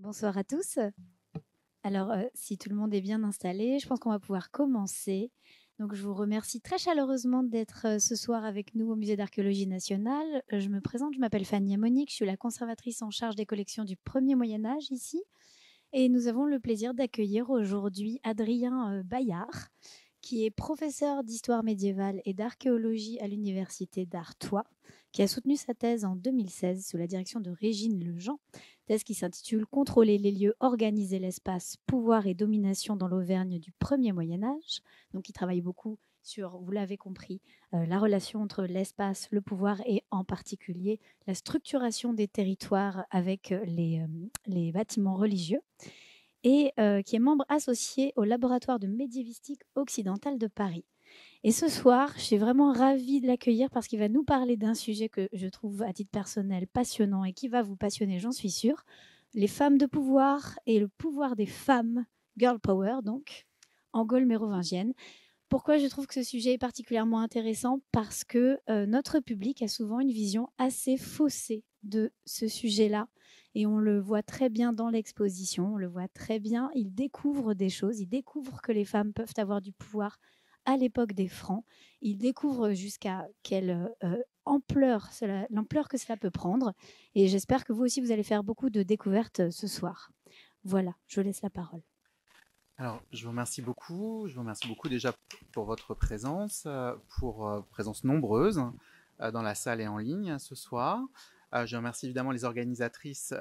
Bonsoir à tous. Alors, si tout le monde est bien installé, je pense qu'on va pouvoir commencer. Donc, je vous remercie très chaleureusement d'être ce soir avec nous au Musée d'archéologie nationale. Je me présente, je m'appelle Fanny Monique, je suis la conservatrice en charge des collections du premier Moyen-Âge ici. Et nous avons le plaisir d'accueillir aujourd'hui Adrien Bayard, qui est professeur d'histoire médiévale et d'archéologie à l'université d'Artois, qui a soutenu sa thèse en 2016 sous la direction de Régine Lejean, thèse qui s'intitule Contrôler les lieux, organiser l'espace, pouvoir et domination dans l'Auvergne du premier Moyen-Âge. Donc, il travaille beaucoup sur, vous l'avez compris, la relation entre l'espace, le pouvoir et en particulier la structuration des territoires avec les bâtiments religieux et qui est membre associé au laboratoire de médiévistique occidentale de Paris. Et ce soir, je suis vraiment ravie de l'accueillir parce qu'il va nous parler d'un sujet que je trouve à titre personnel passionnant et qui va vous passionner, j'en suis sûre. Les femmes de pouvoir et le pouvoir des femmes, girl power donc, en Gaule mérovingienne. Pourquoi je trouve que ce sujet est particulièrement intéressant? Parce que notre public a souvent une vision assez faussée de ce sujet-là. Et on le voit très bien dans l'exposition, on le voit très bien, il découvre des choses, il découvre que les femmes peuvent avoir du pouvoir à l'époque des Francs, il découvre jusqu'à quelle l'ampleur que cela peut prendre. Et j'espère que vous aussi, vous allez faire beaucoup de découvertes ce soir. Voilà, je vous laisse la parole. Alors, je vous remercie beaucoup. Je vous remercie beaucoup déjà pour votre présence, pour présence nombreuse dans la salle et en ligne ce soir. Je remercie évidemment les organisatrices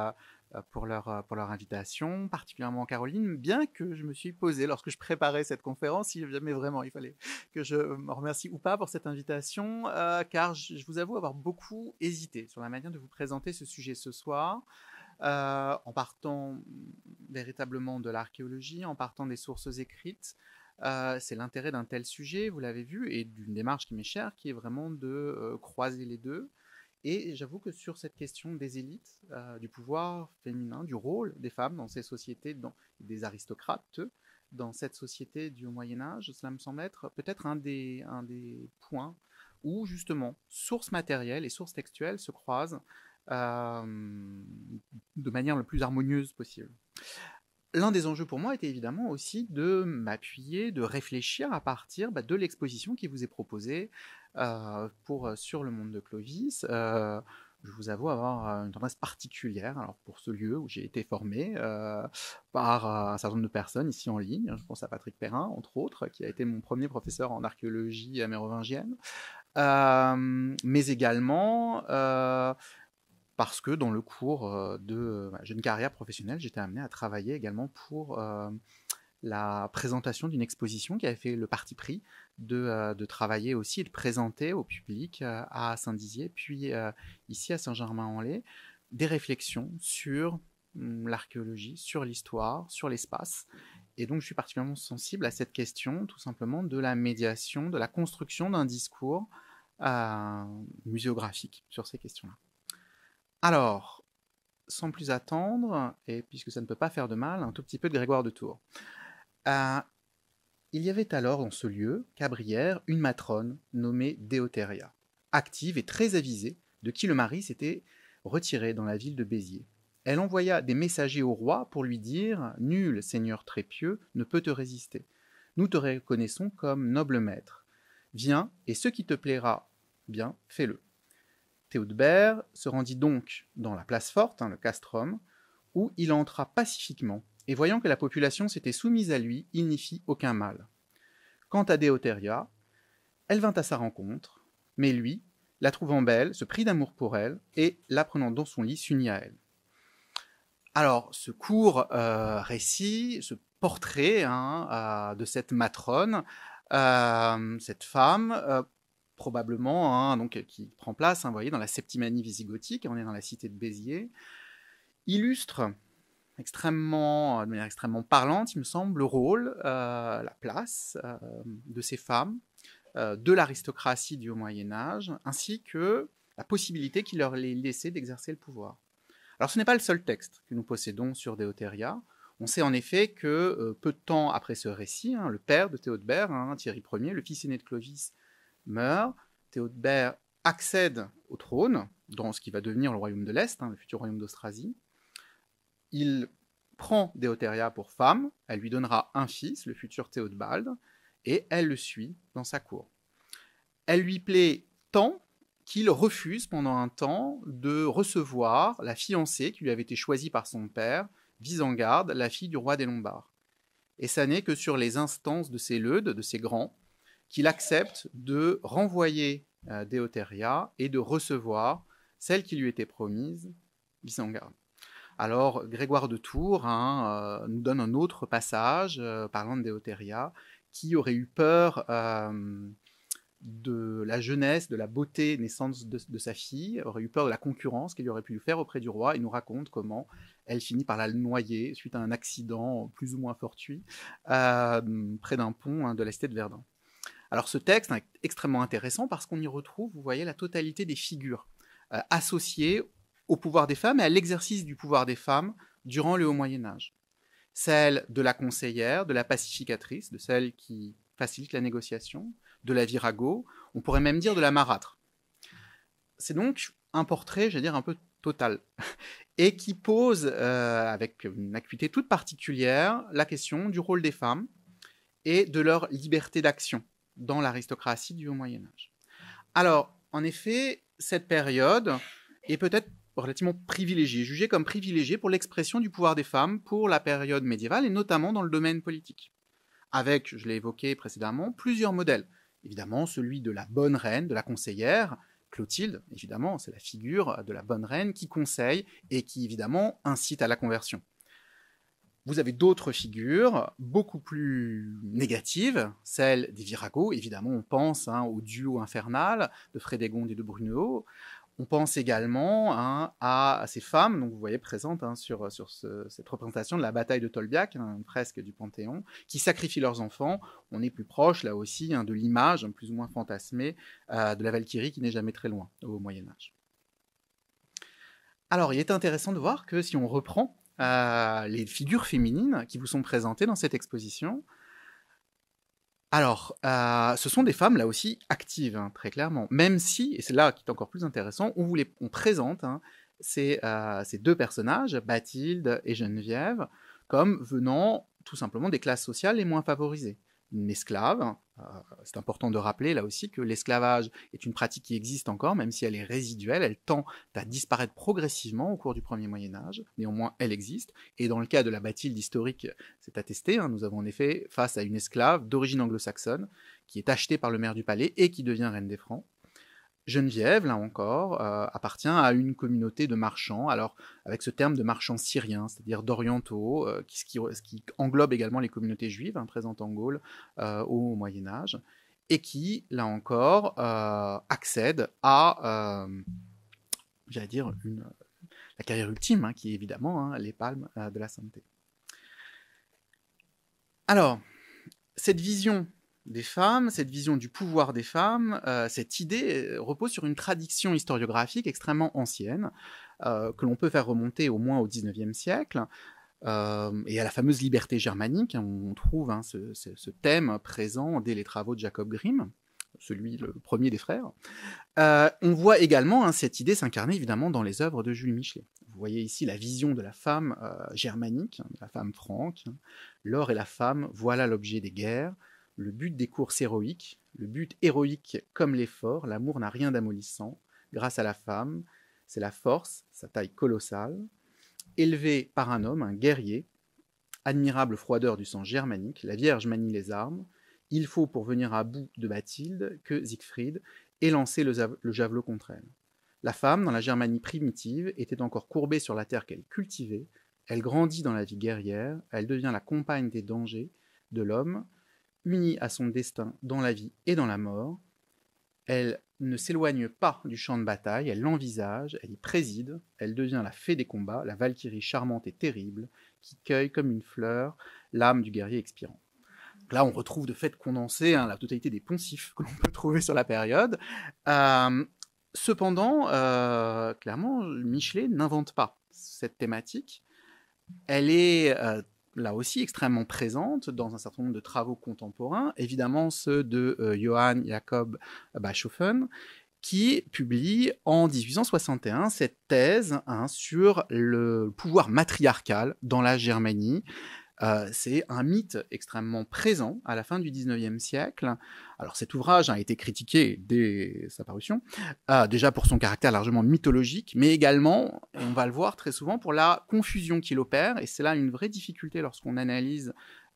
pour leur invitation, particulièrement Caroline, bien que je me suis posé lorsque je préparais cette conférence, si jamais vraiment il fallait que je me remercie ou pas pour cette invitation, car je vous avoue avoir beaucoup hésité sur la manière de vous présenter ce sujet ce soir. En partant véritablement de l'archéologie, en partant des sources écrites. C'est l'intérêt d'un tel sujet, vous l'avez vu, et d'une démarche qui m'est chère, qui est vraiment de croiser les deux. Et j'avoue que sur cette question des élites, du pouvoir féminin, du rôle des femmes dans ces sociétés, des aristocrates, dans cette société du Moyen-Âge, cela me semble être peut-être un des points où justement sources matérielles et sources textuelles se croisent de manière le plus harmonieuse possible. L'un des enjeux pour moi était évidemment aussi de m'appuyer, de réfléchir à partir de l'exposition qui vous est proposée sur le monde de Clovis. Je vous avoue avoir une tendresse particulière alors pour ce lieu où j'ai été formé par un certain nombre de personnes ici en ligne. Je pense à Patrick Perrin, entre autres, qui a été mon premier professeur en archéologie mérovingienne. Mais également parce que dans le cours de ma jeune carrière professionnelle, j'étais amené à travailler également pour la présentation d'une exposition qui avait fait le parti pris de travailler aussi et de présenter au public à Saint-Dizier, puis ici à Saint-Germain-en-Laye, des réflexions sur l'archéologie, sur l'histoire, sur l'espace. Et donc je suis particulièrement sensible à cette question, tout simplement, de la médiation, de la construction d'un discours muséographique sur ces questions-là. Alors, sans plus attendre, et puisque ça ne peut pas faire de mal, un tout petit peu de Grégoire de Tours. Il y avait alors dans ce lieu, Cabrières, une matrone nommée Déotéria, active et très avisée, de qui le mari s'était retiré dans la ville de Béziers. Elle envoya des messagers au roi pour lui dire « Nul seigneur très pieux ne peut te résister. Nous te reconnaissons comme noble maître. Viens, et ce qui te plaira bien, fais-le. » Théodebert se rendit donc dans la place forte, le castrum, où il entra pacifiquement, et voyant que la population s'était soumise à lui, il n'y fit aucun mal. Quant à Déotéria, elle vint à sa rencontre, mais lui, la trouvant belle, se prit d'amour pour elle, et, la prenant dans son lit, s'unit à elle. Alors, ce court récit, ce portrait de cette matrone, cette femme, probablement, donc, qui prend place, vous voyez, dans la Septimanie visigothique, on est dans la cité de Béziers, illustre de manière extrêmement parlante, il me semble, le rôle, la place de ces femmes, de l'aristocratie du Moyen-Âge, ainsi que la possibilité qui leur est laissée d'exercer le pouvoir. Alors ce n'est pas le seul texte que nous possédons sur Déotéria. On sait en effet que peu de temps après ce récit, le père de Théodebert, Thierry Ier, le fils aîné de Clovis, meurt. Théodebert accède au trône dans ce qui va devenir le royaume de l'Est, le futur royaume d'Austrasie. il prend Déotéria pour femme, elle lui donnera un fils, le futur Théodebald, et elle le suit dans sa cour. Elle lui plaît tant qu'il refuse pendant un temps de recevoir la fiancée qui lui avait été choisie par son père, Visengarde, la fille du roi des Lombards. Et ça n'est que sur les instances de ses leudes, de ses grands, qu'il accepte de renvoyer Déotéria et de recevoir celle qui lui était promise, Visengarde. Alors, Grégoire de Tours nous donne un autre passage parlant de Déotéria, qui aurait eu peur de la jeunesse, de la beauté naissante de sa fille, aurait eu peur de la concurrence qu'elle aurait pu lui faire auprès du roi, et nous raconte comment elle finit par la noyer suite à un accident plus ou moins fortuit près d'un pont de la cité de Verdun. Alors ce texte est extrêmement intéressant parce qu'on y retrouve, vous voyez, la totalité des figures associées au pouvoir des femmes et à l'exercice du pouvoir des femmes durant le Haut Moyen-Âge. Celle de la conseillère, de la pacificatrice, de celle qui facilite la négociation, de la virago, on pourrait même dire de la marâtre. C'est donc un portrait, j'allais dire, un peu total, et qui pose, avec une acuité toute particulière, la question du rôle des femmes et de leur liberté d'action dans l'aristocratie du Haut Moyen-Âge. Alors, en effet, cette période est peut-être relativement privilégiée, jugée comme privilégiée pour l'expression du pouvoir des femmes pour la période médiévale, et notamment dans le domaine politique. Avec, je l'ai évoqué précédemment, plusieurs modèles. Évidemment, celui de la bonne reine, de la conseillère, Clotilde, évidemment, c'est la figure de la bonne reine qui conseille et qui, évidemment, incite à la conversion. Vous avez d'autres figures, beaucoup plus négatives, celles des viragos. Évidemment, on pense au duo infernal de Frédégonde et de Brunehaut. On pense également à ces femmes, donc vous voyez présentes sur cette représentation de la bataille de Tolbiac, une fresque du Panthéon, qui sacrifient leurs enfants. On est plus proche, là aussi, de l'image plus ou moins fantasmée de la Valkyrie qui n'est jamais très loin au Moyen-Âge. Alors, il est intéressant de voir que si on reprend les figures féminines qui vous sont présentées dans cette exposition, alors, ce sont des femmes, là aussi, actives, très clairement. Même si, et c'est là qui est encore plus intéressant, on présente ces deux personnages, Bathilde et Geneviève, comme venant tout simplement des classes sociales les moins favorisées. Une esclave, c'est important de rappeler là aussi que l'esclavage est une pratique qui existe encore, même si elle est résiduelle, elle tend à disparaître progressivement au cours du premier Moyen-Âge, néanmoins elle existe, et dans le cas de la Bathilde historique, c'est attesté, nous avons en effet face à une esclave d'origine anglo-saxonne, qui est achetée par le maire du palais et qui devient reine des Francs. Geneviève, là encore, appartient à une communauté de marchands, alors avec ce terme de marchands syriens, c'est-à-dire d'orientaux, ce qui englobe également les communautés juives présentes en Gaule au Moyen-Âge, et qui, là encore, accède à, j'allais dire, la carrière ultime, qui est évidemment les palmes de la sainteté. Alors, cette vision des femmes, cette vision du pouvoir des femmes, cette idée repose sur une tradition historiographique extrêmement ancienne, que l'on peut faire remonter au moins au XIXe siècle, et à la fameuse liberté germanique. On trouve ce thème présent dès les travaux de Jacob Grimm, le premier des frères. On voit également cette idée s'incarner évidemment dans les œuvres de Jules Michelet. Vous voyez ici la vision de la femme germanique, de la femme franque. L'or et la femme, voilà l'objet des guerres. Le but des courses héroïques, le but héroïque comme l'effort, l'amour n'a rien d'amollissant. Grâce à la femme, c'est la force, sa taille colossale. Élevé par un homme, un guerrier, admirable froideur du sang germanique, la Vierge manie les armes. Il faut pour venir à bout de Bathilde que Siegfried ait lancé le javelot contre elle. La femme, dans la Germanie primitive, était encore courbée sur la terre qu'elle cultivait. Elle grandit dans la vie guerrière, elle devient la compagne des dangers de l'homme, unie à son destin dans la vie et dans la mort. Elle ne s'éloigne pas du champ de bataille, elle l'envisage, elle y préside, elle devient la fée des combats, la Valkyrie charmante et terrible, qui cueille comme une fleur l'âme du guerrier expirant. Donc là, on retrouve de fait condensé la totalité des poncifs que l'on peut trouver sur la période. Cependant, clairement, Michelet n'invente pas cette thématique. Elle est là aussi extrêmement présente dans un certain nombre de travaux contemporains, évidemment ceux de Johann Jakob Bachofen, qui publie en 1861 cette thèse sur le pouvoir matriarcal dans la Germanie. C'est un mythe extrêmement présent à la fin du XIXe siècle. Alors cet ouvrage a été critiqué dès sa parution, déjà pour son caractère largement mythologique, mais également, et on va le voir très souvent, pour la confusion qu'il opère, et c'est là une vraie difficulté lorsqu'on analyse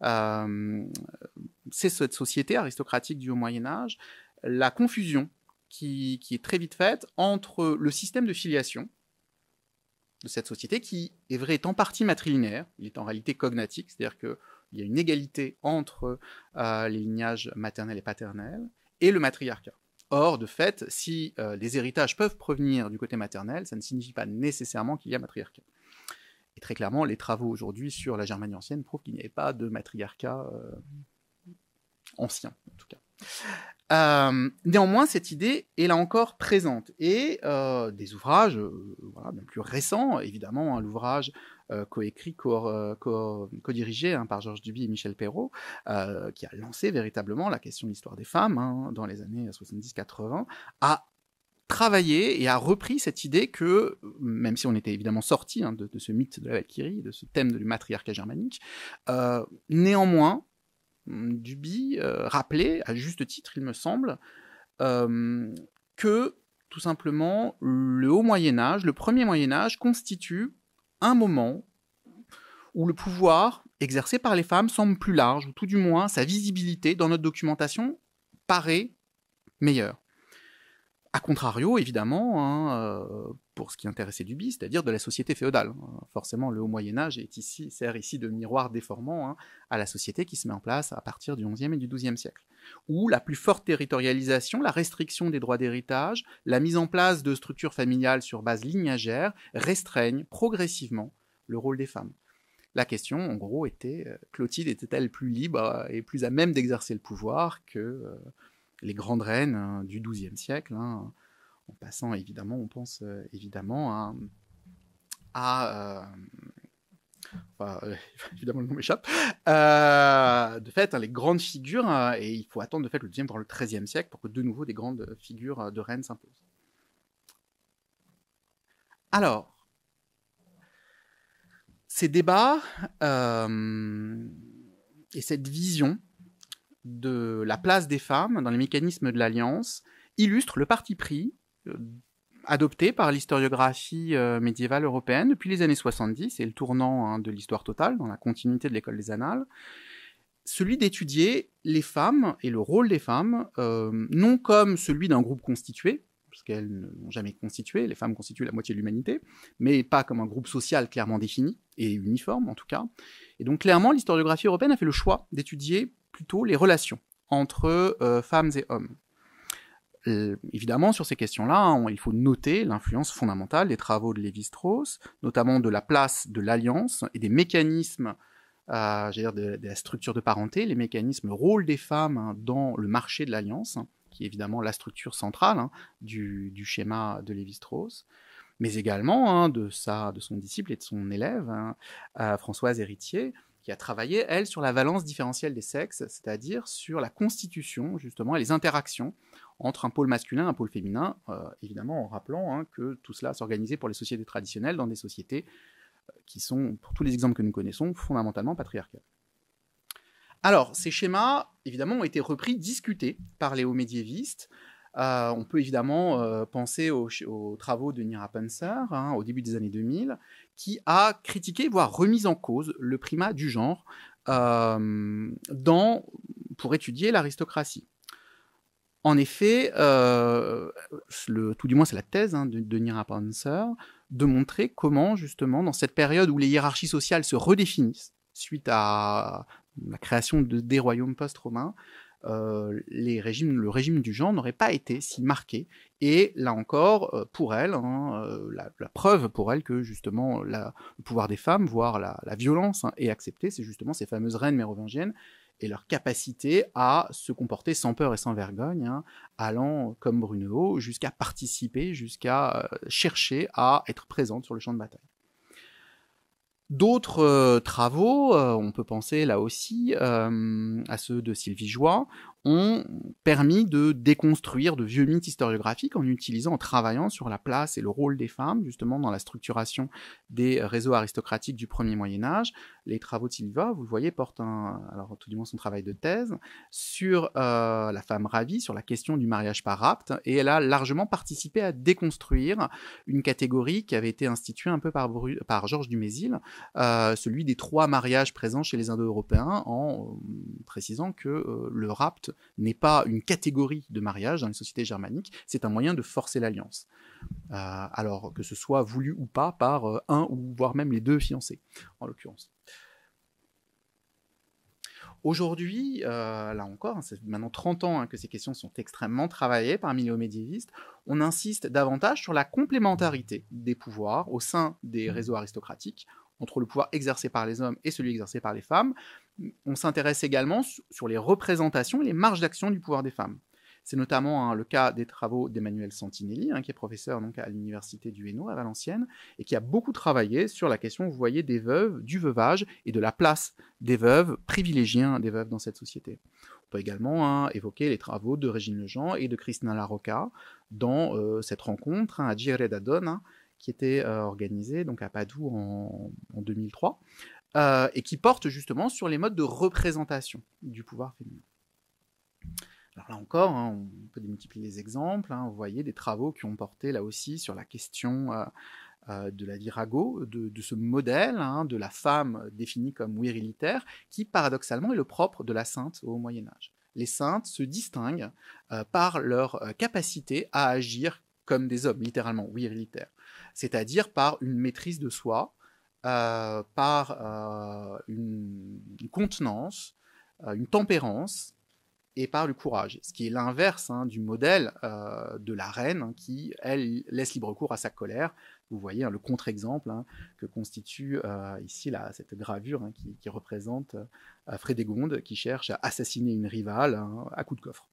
cette société aristocratique du Haut-Moyen-Âge, la confusion qui est très vite faite entre le système de filiation de cette société, qui est vrai est en partie matrilinéaire, il est en réalité cognatique, c'est-à-dire qu'il y a une égalité entre les lignages maternels et paternels, et le matriarcat. Or, de fait, si les héritages peuvent provenir du côté maternel, ça ne signifie pas nécessairement qu'il y a matriarcat. Et très clairement, les travaux aujourd'hui sur la Germanie ancienne prouvent qu'il n'y avait pas de matriarcat ancien, en tout cas. Néanmoins, cette idée est là encore présente. Et des ouvrages bien plus récents, évidemment, l'ouvrage coécrit, co-dirigé par Georges Duby et Michel Perrault, qui a lancé véritablement la question de l'histoire des femmes dans les années 70-80, a travaillé et a repris cette idée que, même si on était évidemment sorti de ce mythe de la Valkyrie, de ce thème du matriarcat germanique, néanmoins, Duby rappelait, à juste titre, il me semble, que, tout simplement, le Haut Moyen-Âge, le premier Moyen-Âge, constitue un moment où le pouvoir exercé par les femmes semble plus large, ou tout du moins, sa visibilité dans notre documentation paraît meilleure. A contrario, évidemment, pour ce qui intéressait Duby, c'est-à-dire de la société féodale. Forcément, le Haut Moyen-Âge sert ici de miroir déformant à la société qui se met en place à partir du XIe et du XIIe siècle, où la plus forte territorialisation, la restriction des droits d'héritage, la mise en place de structures familiales sur base lignagère restreignent progressivement le rôle des femmes. La question, en gros, était Clotilde était-elle plus libre et plus à même d'exercer le pouvoir que les grandes reines du XIIe siècle, en passant évidemment, on pense évidemment évidemment le nom m'échappe, de fait, les grandes figures, et il faut attendre de fait le XIIe voire le XIIIe siècle pour que de nouveau des grandes figures de reines s'imposent. Alors, ces débats et cette vision de la place des femmes dans les mécanismes de l'alliance illustre le parti pris adopté par l'historiographie médiévale européenne depuis les années 70 et le tournant de l'histoire totale dans la continuité de l'école des Annales, celui d'étudier les femmes et le rôle des femmes non comme celui d'un groupe constitué, parce qu'elles n'ont jamais constitué, les femmes constituent la moitié de l'humanité, mais pas comme un groupe social clairement défini, et uniforme en tout cas. Et donc clairement, l'historiographie européenne a fait le choix d'étudier plutôt les relations entre femmes et hommes. Évidemment, sur ces questions-là, il faut noter l'influence fondamentale des travaux de Lévi-Strauss, notamment de la place de l'alliance et des mécanismes, de la structure de parenté, les mécanismes, le rôle des femmes dans le marché de l'alliance, qui est évidemment la structure centrale du schéma de Lévi-Strauss, mais également de son disciple et de son élève, Françoise Héritier, qui a travaillé, elle, sur la valence différentielle des sexes, c'est-à-dire sur la constitution, justement, et les interactions entre un pôle masculin et un pôle féminin, évidemment en rappelant que tout cela s'organisait pour les sociétés traditionnelles dans des sociétés qui sont, pour tous les exemples que nous connaissons, fondamentalement patriarcales. Alors, ces schémas, évidemment, ont été repris, discutés par les hauts médiévistes. On peut évidemment penser aux travaux de Nira Panzer, au début des années 2000, qui a critiqué, voire remis en cause, le primat du genre pour étudier l'aristocratie. En effet, tout du moins c'est la thèse de Nira Panzer, de montrer comment, justement, dans cette période où les hiérarchies sociales se redéfinissent, suite à la création des royaumes post-romains, le régime du genre n'aurait pas été si marqué. Et là encore, pour elle, la preuve pour elle que justement le pouvoir des femmes, voire la violence est acceptée, c'est justement ces fameuses reines mérovingiennes et leur capacité à se comporter sans peur et sans vergogne, allant, comme Brunehaut, jusqu'à participer, jusqu'à chercher à être présente sur le champ de bataille. D'autres travaux, on peut penser là aussi à ceux de Sylvie Joie, ont permis de déconstruire de vieux mythes historiographiques en travaillant sur la place et le rôle des femmes, justement, dans la structuration des réseaux aristocratiques du premier Moyen-Âge. Les travaux de Silva, vous le voyez, portent alors tout du moins son travail de thèse, sur la femme ravie, sur la question du mariage par rapt, et elle a largement participé à déconstruire une catégorie qui avait été instituée un peu par Georges Dumézil, celui des 3 mariages présents chez les Indo-Européens, en précisant que le rapt n'est pas une catégorie de mariage dans les sociétés germaniques, c'est un moyen de forcer l'alliance. Alors que ce soit voulu ou pas par un ou voire même les 2 fiancés, en l'occurrence. Aujourd'hui, là encore, c'est maintenant 30 ans que ces questions sont extrêmement travaillées parmi les médiévistes, on insiste davantage sur la complémentarité des pouvoirs au sein des réseaux aristocratiques, entre le pouvoir exercé par les hommes et celui exercé par les femmes. On s'intéresse également sur les représentations et les marges d'action du pouvoir des femmes. C'est notamment le cas des travaux d'Emmanuel Santinelli, qui est professeur donc, à l'université du Hainaut, à Valenciennes, et qui a beaucoup travaillé sur la question, vous voyez, des veuves, du veuvage, et de la place des veuves, privilégiées des veuves dans cette société. On peut également évoquer les travaux de Régine Lejean et de Christina Larocca dans cette rencontre à Gire d'Adone, qui était organisée donc, à Padoue en 2003, et qui porte justement sur les modes de représentation du pouvoir féminin. Alors là encore, on peut démultiplier les exemples. Vous voyez des travaux qui ont porté là aussi sur la question de la virago, de ce modèle de la femme définie comme virilitaire, qui paradoxalement est le propre de la sainte au Moyen-Âge. Les saintes se distinguent par leur capacité à agir comme des hommes, littéralement virilitaires, c'est-à-dire par une maîtrise de soi, par une contenance, une tempérance, et par le courage, ce qui est l'inverse du modèle de la reine qui, elle, laisse libre cours à sa colère. Vous voyez le contre-exemple que constitue ici cette gravure qui représente Frédégonde qui cherche à assassiner une rivale à coups de coffre.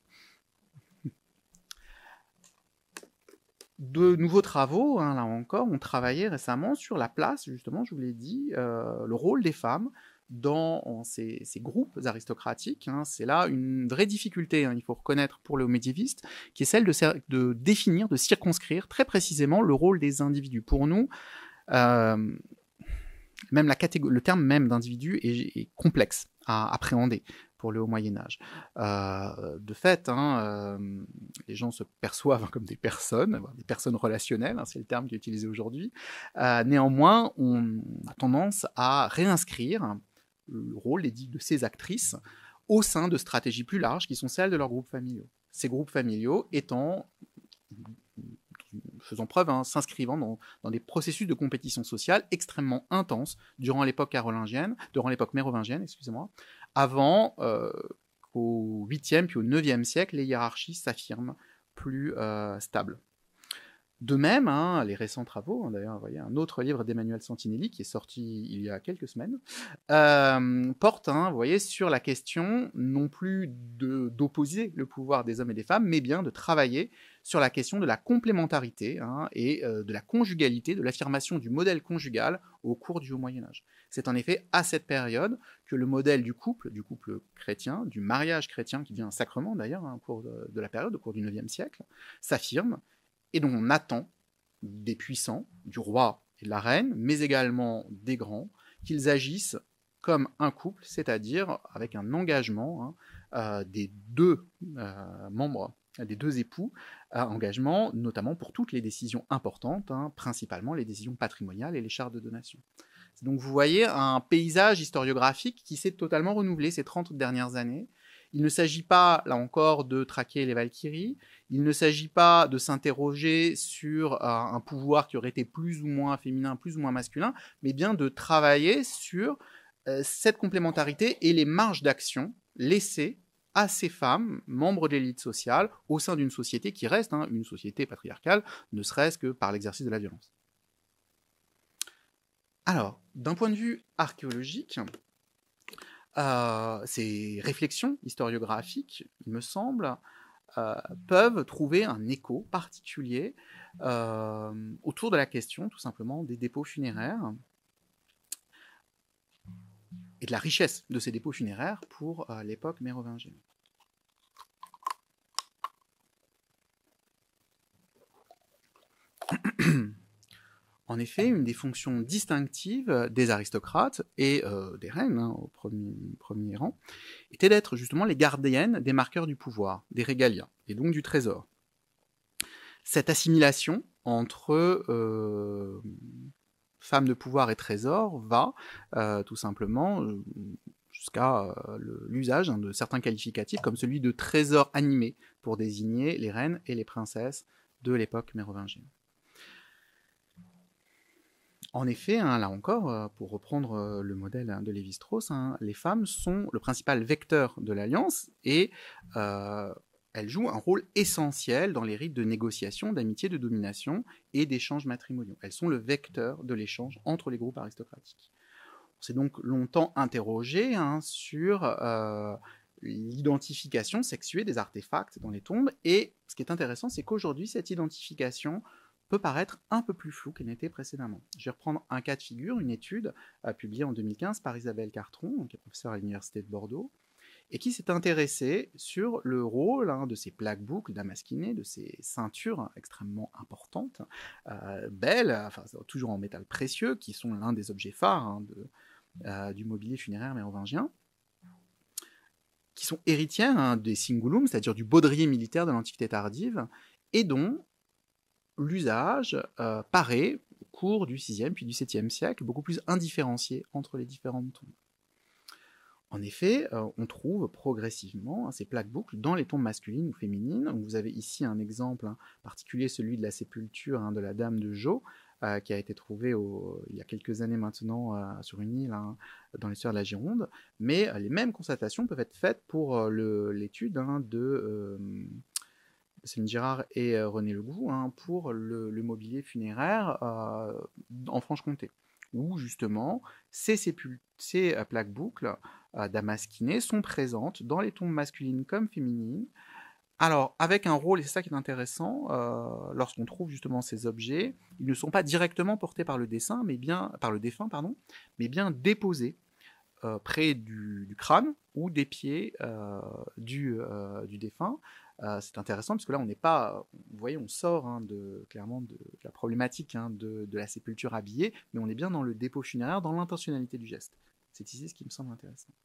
De nouveaux travaux, là encore, ont travaillé récemment sur la place, justement, je vous l'ai dit, le rôle des femmes dans ces groupes aristocratiques. C'est là une vraie difficulté, il faut reconnaître pour les médiévistes, qui est celle de définir, de circonscrire très précisément le rôle des individus. Pour nous, même le terme même d'individu est complexe à appréhender pour le haut Moyen-Âge. De fait, les gens se perçoivent comme des personnes relationnelles, c'est le terme qui est utilisé aujourd'hui. Néanmoins, on a tendance à réinscrire le rôle de ces actrices au sein de stratégies plus larges qui sont celles de leurs groupes familiaux. Ces groupes familiaux faisant preuve, s'inscrivant dans des processus de compétition sociale extrêmement intenses durant l'époque mérovingienne, avant qu'au 8e puis au 9e siècle, les hiérarchies s'affirment plus stables. De même, les récents travaux, d'ailleurs, vous voyez, un autre livre d'Emmanuel Santinelli qui est sorti il y a quelques semaines, porte, vous voyez, sur la question non plus d'opposer le pouvoir des hommes et des femmes, mais bien de travailler sur la question de la complémentarité et de la conjugalité, de l'affirmation du modèle conjugal au cours du Haut Moyen-Âge. C'est en effet à cette période que le modèle du couple chrétien, du mariage chrétien, qui devient un sacrement d'ailleurs au cours de la période, au cours du 9e siècle, s'affirme, et dont on attend des puissants, du roi et de la reine, mais également des grands, qu'ils agissent comme un couple, c'est-à-dire avec un engagement des 2 membres, des 2 époux, engagement notamment pour toutes les décisions importantes, principalement les décisions patrimoniales et les chartes de donation. Donc vous voyez un paysage historiographique qui s'est totalement renouvelé ces 30 dernières années. Il ne s'agit pas, là encore, de traquer les Valkyries, il ne s'agit pas de s'interroger sur un pouvoir qui aurait été plus ou moins féminin, plus ou moins masculin, mais bien de travailler sur cette complémentarité et les marges d'action laissées à ces femmes, membres de l'élite sociale, au sein d'une société qui reste une société patriarcale, ne serait-ce que par l'exercice de la violence. Alors, d'un point de vue archéologique, ces réflexions historiographiques, il me semble, peuvent trouver un écho particulier autour de la question, tout simplement, des dépôts funéraires et de la richesse de ces dépôts funéraires pour l'époque mérovingienne. En effet, une des fonctions distinctives des aristocrates et des reines, au premier rang, était d'être justement les gardiennes des marqueurs du pouvoir, des régaliens, et donc du trésor. Cette assimilation entre femmes de pouvoir et trésor va tout simplement jusqu'à l'usage de certains qualificatifs comme celui de trésor animé pour désigner les reines et les princesses de l'époque mérovingienne. En effet, là encore, pour reprendre le modèle de Lévi-Strauss, les femmes sont le principal vecteur de l'alliance et elles jouent un rôle essentiel dans les rites de négociation, d'amitié, de domination et d'échanges matrimoniaux. Elles sont le vecteur de l'échange entre les groupes aristocratiques. On s'est donc longtemps interrogé sur l'identification sexuée des artefacts dans les tombes, et ce qui est intéressant, c'est qu'aujourd'hui, cette identification peut paraître un peu plus floue qu'elle n'était précédemment. Je vais reprendre un cas de figure, une étude publiée en 2015 par Isabelle Cartron, qui est professeure à l'Université de Bordeaux, et qui s'est intéressée sur le rôle de ces plaques boucles damasquinées, de ces ceintures extrêmement importantes, belles, enfin, toujours en métal précieux, qui sont l'un des objets phares du mobilier funéraire mérovingien, qui sont héritières des cingulum, c'est-à-dire du baudrier militaire de l'Antiquité tardive, et dont l'usage paraît, au cours du VIe puis du VIIe siècle, beaucoup plus indifférencié entre les différentes tombes. En effet, on trouve progressivement ces plaques boucles dans les tombes masculines ou féminines. Vous avez ici un exemple particulier, celui de la sépulture de la Dame de Jo, qui a été trouvée il y a quelques années maintenant sur une île dans l'histoire de la Gironde. Mais les mêmes constatations peuvent être faites pour l'étude de Céline Girard et René Legout pour le mobilier funéraire en Franche-Comté, où justement ces plaques boucles damasquinées sont présentes dans les tombes masculines comme féminines. Alors, avec un rôle, et c'est ça qui est intéressant, lorsqu'on trouve justement ces objets, ils ne sont pas directement portés par le défunt, mais bien déposés près du crâne ou des pieds du défunt. C'est intéressant parce que là, on n'est pas, vous voyez, on sort clairement de la problématique de la sépulture habillée, mais on est bien dans le dépôt funéraire, dans l'intentionnalité du geste. C'est ici ce qui me semble intéressant.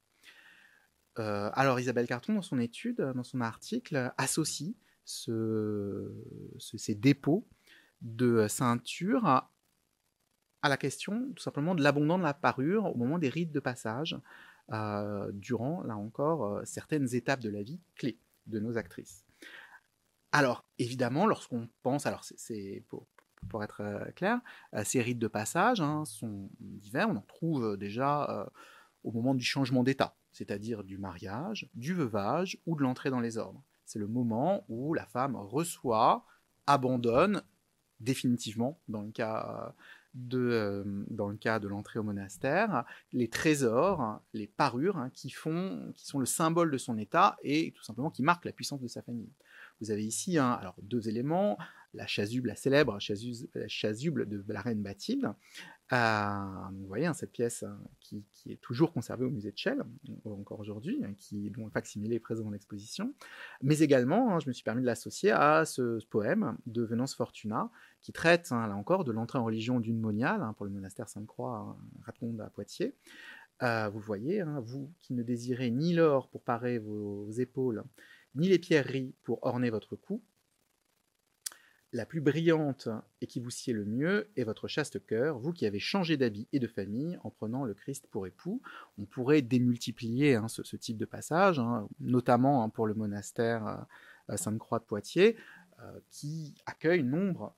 Alors Isabelle Carton, dans son étude, dans son article, associe ces dépôts de ceinture à la question tout simplement de l'abondance de la parure au moment des rites de passage, durant, là encore, certaines étapes de la vie clés de nos actrices. Alors, évidemment, lorsqu'on pense, alors c'est pour être clair, ces rites de passage sont divers, on en trouve déjà au moment du changement d'état, c'est-à-dire du mariage, du veuvage ou de l'entrée dans les ordres. C'est le moment où la femme reçoit, abandonne définitivement, dans le cas de l'entrée au monastère, les trésors, les parures qui sont le symbole de son état et tout simplement qui marquent la puissance de sa famille. Vous avez ici alors deux éléments, la chasuble, la célèbre chasuble de la reine Bathilde. Vous voyez cette pièce qui est toujours conservée au musée de Chelles, encore aujourd'hui, dont le facsimilé est présent dans l'exposition. Mais également, je me suis permis de l'associer à ce poème de Venance Fortuna, qui traite, là encore, de l'entrée en religion d'une moniale pour le monastère Sainte-Croix, Raconde à Poitiers. Vous voyez, vous qui ne désirez ni l'or pour parer vos épaules, ni les pierreries pour orner votre cou, la plus brillante et qui vous sied le mieux est votre chaste cœur, vous qui avez changé d'habit et de famille en prenant le Christ pour époux. On pourrait démultiplier ce type de passage, notamment pour le monastère Sainte-Croix de Poitiers, qui accueille nombre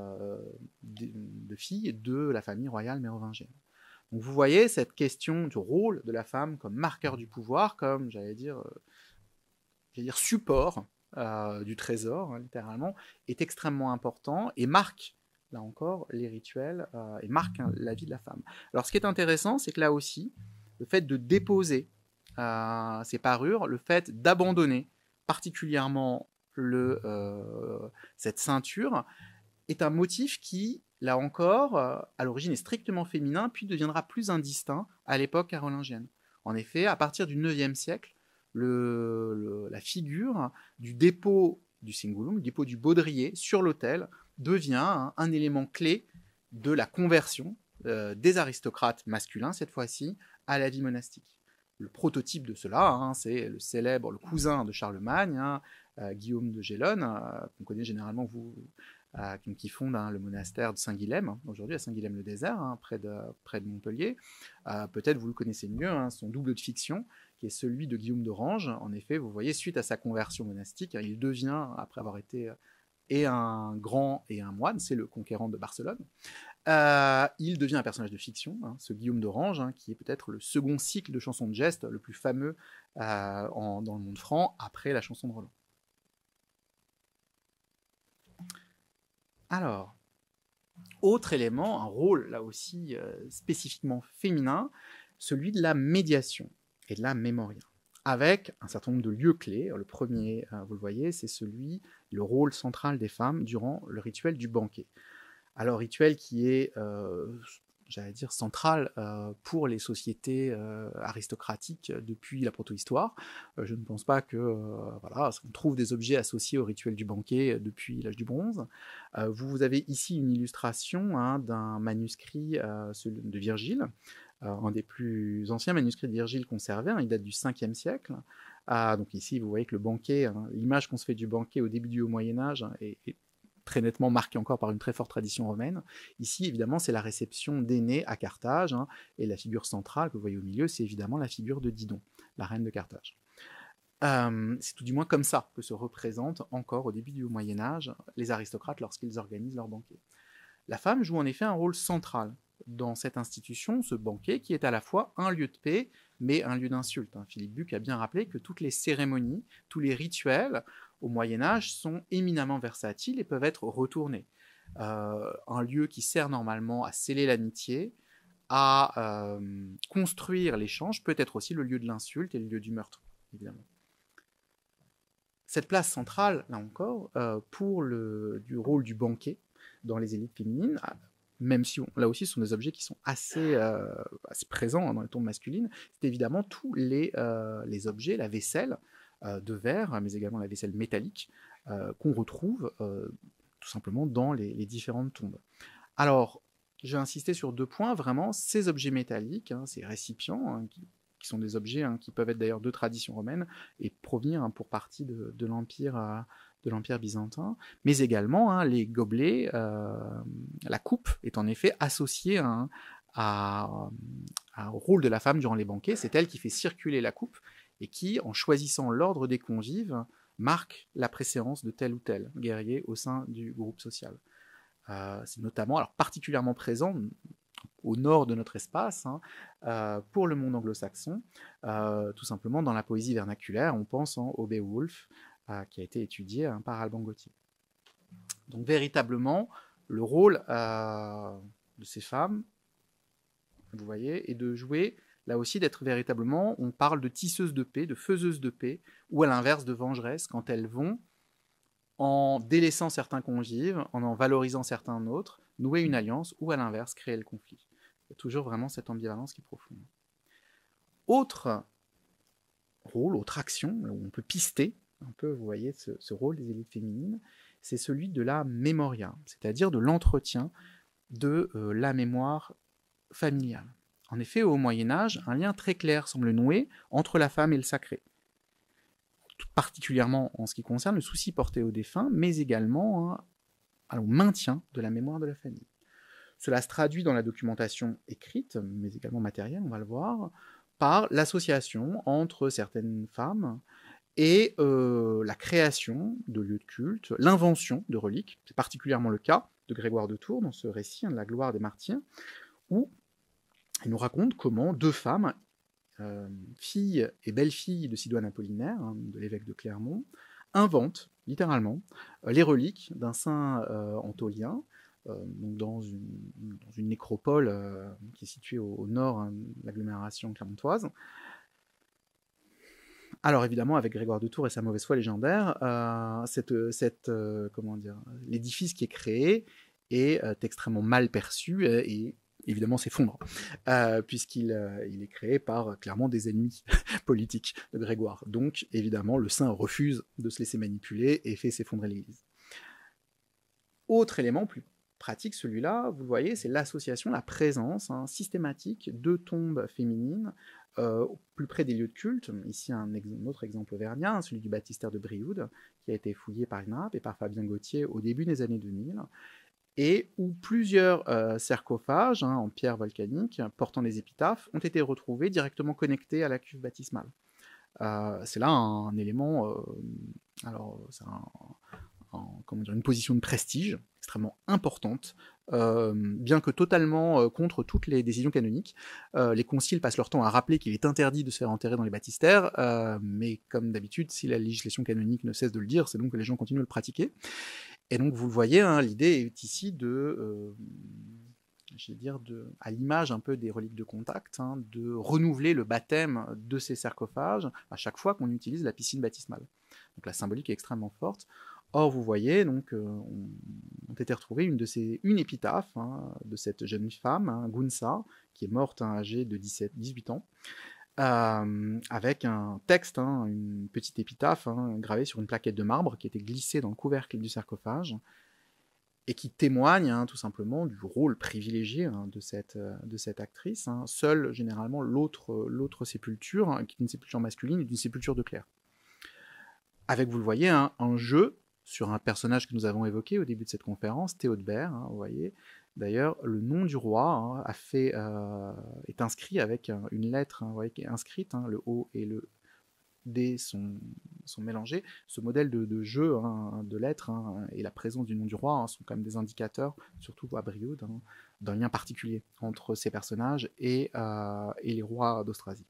de filles de la famille royale mérovingienne. Donc vous voyez cette question du rôle de la femme comme marqueur du pouvoir, comme, j'allais dire support du trésor, littéralement, est extrêmement important et marque, là encore, les rituels et marque la vie de la femme. Alors ce qui est intéressant, c'est que là aussi, le fait de déposer ces parures, le fait d'abandonner particulièrement cette ceinture, est un motif qui, là encore, à l'origine est strictement féminin, puis deviendra plus indistinct à l'époque carolingienne. En effet, à partir du IXe siècle, la figure du dépôt du cingulum, le dépôt du baudrier sur l'autel, devient un élément clé de la conversion des aristocrates masculins, cette fois-ci, à la vie monastique. Le prototype de cela, c'est le cousin de Charlemagne, Guillaume de Gélone, qu'on connaît généralement, qui fonde le monastère de Saint-Guilhem, aujourd'hui à Saint-Guilhem-le-Désert, près de Montpellier. Peut-être vous le connaissez mieux, son double de fiction, qui est celui de Guillaume d'Orange. En effet, vous voyez, suite à sa conversion monastique, il devient, après avoir été et un grand et un moine, c'est le conquérant de Barcelone. Il devient un personnage de fiction, ce Guillaume d'Orange, qui est peut-être le second cycle de chansons de geste le plus fameux dans le monde franc, après la chanson de Roland. Alors, autre élément, un rôle là aussi spécifiquement féminin, celui de la médiation et de la mémoria, avec un certain nombre de lieux clés. Le premier, vous le voyez, c'est le rôle central des femmes durant le rituel du banquet. Alors, rituel qui est, j'allais dire, central pour les sociétés aristocratiques depuis la protohistoire. Je ne pense pas que, on trouve des objets associés au rituel du banquet depuis l'âge du bronze. Vous avez ici une illustration d'un manuscrit de Virgile, un des plus anciens manuscrits de Virgile conservés, il date du 5e siècle. Donc ici, vous voyez que le banquet, l'image qu'on se fait du banquet au début du Haut Moyen-Âge est très nettement marquée encore par une très forte tradition romaine. Ici, évidemment, c'est la réception d'Énée à Carthage, et la figure centrale que vous voyez au milieu, c'est évidemment la figure de Didon, la reine de Carthage. C'est tout du moins comme ça que se représentent encore au début du Haut Moyen-Âge les aristocrates lorsqu'ils organisent leur banquet. La femme joue en effet un rôle central dans cette institution, ce banquet, qui est à la fois un lieu de paix, mais un lieu d'insulte. Philippe Buck a bien rappelé que toutes les cérémonies, tous les rituels au Moyen-Âge sont éminemment versatiles et peuvent être retournés. Un lieu qui sert normalement à sceller l'amitié, à construire l'échange, peut être aussi le lieu de l'insulte et le lieu du meurtre, évidemment. Cette place centrale, là encore, pour du rôle du banquet dans les élites féminines, même si là aussi ce sont des objets qui sont assez présents dans les tombes masculines, c'est évidemment tous les objets, la vaisselle de verre, mais également la vaisselle métallique, qu'on retrouve tout simplement dans les différentes tombes. Alors, j'ai insisté sur 2 points, vraiment, ces objets métalliques, ces récipients, qui sont des objets qui peuvent être d'ailleurs de tradition romaine et provenir pour partie de l'Empire byzantin, mais également les gobelets, la coupe est en effet associée au rôle de la femme durant les banquets. C'est elle qui fait circuler la coupe et qui, en choisissant l'ordre des convives, marque la préséance de tel ou tel guerrier au sein du groupe social. C'est notamment, alors particulièrement présent au nord de notre espace, pour le monde anglo-saxon, tout simplement dans la poésie vernaculaire. On pense au Beowulf, qui a été étudié par Alban Gauthier. Donc véritablement, le rôle de ces femmes, vous voyez, est de jouer, là aussi d'être véritablement, on parle de tisseuses de paix, de faiseuses de paix, ou à l'inverse de vengeresses, quand elles vont, en délaissant certains convives, en valorisant certains autres, nouer une alliance, ou à l'inverse, créer le conflit. Il y a toujours vraiment cette ambivalence qui est profonde. Autre rôle, autre action, où on peut pister un peu, vous voyez, ce rôle des élites féminines, c'est celui de la mémoria, c'est-à-dire de l'entretien de la mémoire familiale. En effet, au Moyen-Âge, un lien très clair semble noué entre la femme et le sacré, tout particulièrement en ce qui concerne le souci porté aux défunts, mais également au maintien de la mémoire de la famille. Cela se traduit dans la documentation écrite, mais également matérielle, on va le voir, par l'association entre certaines femmes et la création de lieux de culte, l'invention de reliques. C'est particulièrement le cas de Grégoire de Tours dans ce récit de la gloire des martyrs, où il nous raconte comment 2 femmes, fille et belle-fille de Sidoine Apollinaire, de l'évêque de Clermont, inventent littéralement les reliques d'un saint antolien, donc dans une nécropole qui est située au nord de l'agglomération clermontoise. Alors évidemment, avec Grégoire de Tours et sa mauvaise foi légendaire, l'édifice qui est créé est extrêmement mal perçu et évidemment s'effondre, puisqu'il il est créé par clairement des ennemis politiques de Grégoire. Donc évidemment, le saint refuse de se laisser manipuler et fait s'effondrer l'Église. Autre élément plus pratique, celui-là, vous le voyez, c'est l'association, la présence systématique de tombes féminines plus près des lieux de culte. Ici, un autre exemple auvergnat, celui du baptistère de Brioude, qui a été fouillé par l'INAP et par Fabien Gauthier au début des années 2000, et où plusieurs sarcophages en pierre volcanique portant des épitaphes ont été retrouvés directement connectés à la cuve baptismale. C'est là un élément, alors c'est comment dire, une position de prestige extrêmement importante, bien que totalement contre toutes les décisions canoniques. Les conciles passent leur temps à rappeler qu'il est interdit de se faire enterrer dans les baptistères, mais comme d'habitude, si la législation canonique ne cesse de le dire, c'est donc que les gens continuent de le pratiquer. Et donc vous le voyez, l'idée est ici de, à l'image un peu des reliques de contact, de renouveler le baptême de ces sarcophages à chaque fois qu'on utilise la piscine baptismale. Donc la symbolique est extrêmement forte. Or, vous voyez, donc, ont été retrouvées une épitaphe de cette jeune femme, Gunsa, qui est morte âgée de 18 ans, avec un texte, une petite épitaphe gravée sur une plaquette de marbre qui était glissée dans le couvercle du sarcophage et qui témoigne tout simplement du rôle privilégié de cette actrice. Seule, généralement, l'autre sépulture, qui est une sépulture masculine, est une sépulture de clerc. Avec, vous le voyez, un jeu sur un personnage que nous avons évoqué au début de cette conférence, Théodebert, vous voyez. D'ailleurs, le nom du roi est inscrit avec une lettre, vous voyez, qui est inscrite, le O et le D sont mélangés. Ce modèle de jeu de lettres et la présence du nom du roi sont quand même des indicateurs, surtout à Brioude, d'un lien particulier entre ces personnages et les rois d'Austrasie.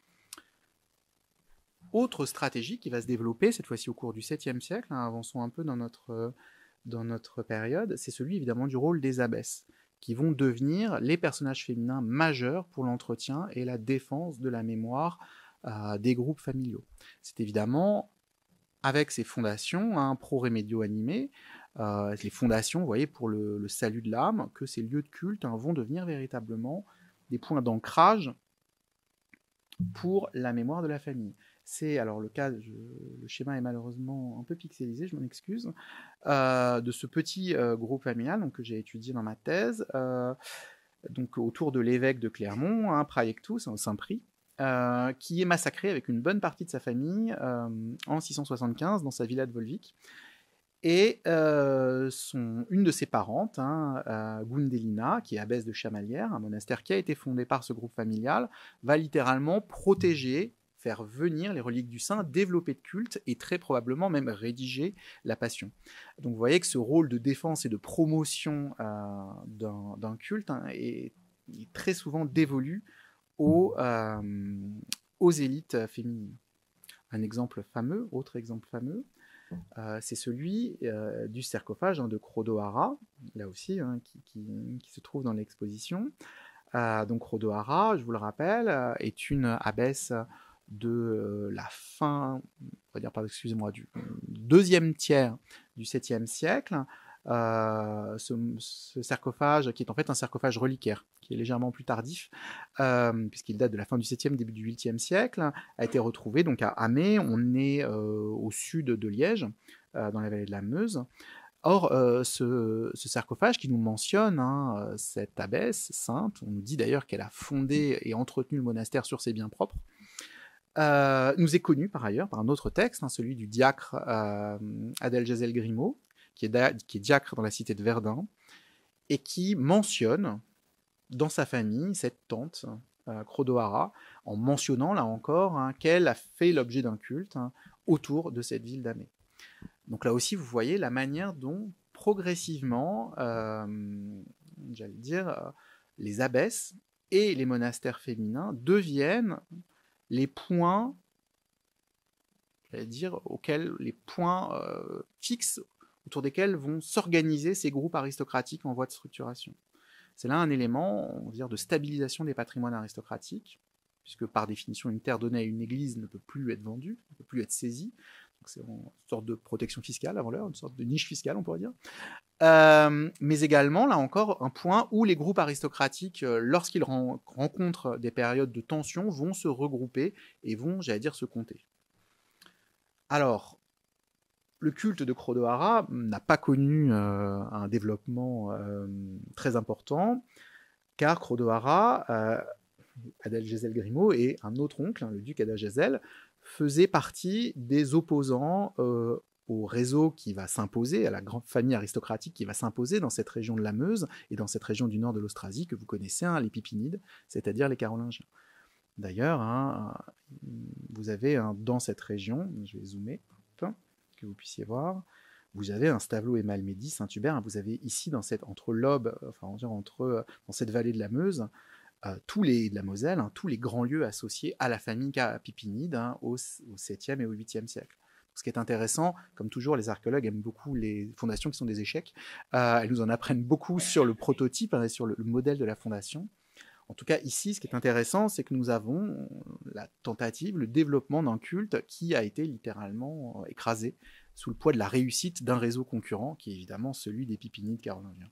Autre stratégie qui va se développer, cette fois-ci au cours du 7e siècle, avançons un peu dans notre période, c'est celui évidemment du rôle des abbesses, qui vont devenir les personnages féminins majeurs pour l'entretien et la défense de la mémoire des groupes familiaux. C'est évidemment avec ces fondations, pro-remédio animées, les fondations, vous voyez, pour le salut de l'âme, que ces lieux de culte vont devenir véritablement des points d'ancrage pour la mémoire de la famille. C'est alors le cas, le schéma est malheureusement un peu pixelisé, je m'en excuse, de ce petit groupe familial donc, que j'ai étudié dans ma thèse, donc autour de l'évêque de Clermont, Praectus, Saint-Prix, qui est massacré avec une bonne partie de sa famille en 675 dans sa villa de Volvic. Et une de ses parentes, Gundelina, qui est abbesse de Chamalières, un monastère qui a été fondé par ce groupe familial, va littéralement protéger, faire venir les reliques du saint, développer de culte et très probablement même rédiger la Passion. Donc vous voyez que ce rôle de défense et de promotion d'un culte est très souvent dévolu aux élites féminines. Autre exemple fameux, c'est celui du sarcophage de Crodohara, là aussi, qui se trouve dans l'exposition. Donc Crodohara, je vous le rappelle, est une abbesse de la fin, on va dire, excusez-moi, du deuxième tiers du 7e siècle. Ce sarcophage, qui est en fait un sarcophage reliquaire, qui est légèrement plus tardif, puisqu'il date de la fin du 7e, début du 8e siècle, a été retrouvé donc à Amé, on est au sud de Liège, dans la vallée de la Meuse. Or, ce sarcophage qui nous mentionne cette abbesse sainte, on nous dit d'ailleurs qu'elle a fondé et entretenu le monastère sur ses biens propres, nous est connu par ailleurs par un autre texte, celui du diacre Adeljazel Grimaud, qui est diacre dans la cité de Verdun, et qui mentionne dans sa famille cette tante, Crodohara, en mentionnant là encore qu'elle a fait l'objet d'un culte autour de cette ville d'Amé. Donc là aussi, vous voyez la manière dont progressivement, j'allais dire, les abbesses et les monastères féminins deviennent les points, j'allais dire, les points fixes autour desquels vont s'organiser ces groupes aristocratiques en voie de structuration. C'est là un élément, on va dire, de stabilisation des patrimoines aristocratiques, puisque par définition, une terre donnée à une église ne peut plus être vendue, ne peut plus être saisie. c'est une sorte de protection fiscale avant l'heure, une sorte de niche fiscale, on pourrait dire. Mais également, là encore, un point où les groupes aristocratiques, lorsqu'ils rencontrent des périodes de tension, vont se regrouper et vont, j'allais dire, se compter. Alors, le culte de Chrodohara n'a pas connu un développement très important, car Chrodohara, Adalgesel Grimaud et un autre oncle, le duc Adalgesel, faisaient partie des opposants au réseau qui va s'imposer, à la grande famille aristocratique qui va s'imposer dans cette région de la Meuse et dans cette région du nord de l'Austrasie que vous connaissez, les Pipinides, c'est-à-dire les Carolingiens. D'ailleurs, vous avez dans cette région, je vais zoomer, que vous puissiez voir, vous avez un Stavelot et Malmedy, Saint-Hubert, vous avez ici, entre l'Aube, dans cette vallée de la Meuse, de la Moselle, tous les grands lieux associés à la famille Pipinide au 7e et au 8e siècle. Ce qui est intéressant, comme toujours, les archéologues aiment beaucoup les fondations qui sont des échecs. Elles nous en apprennent beaucoup sur le prototype, sur le modèle de la fondation. En tout cas, ici, ce qui est intéressant, c'est que nous avons la tentative, le développement d'un culte qui a été littéralement écrasé sous le poids de la réussite d'un réseau concurrent, qui est évidemment celui des Pipinides carolingiens.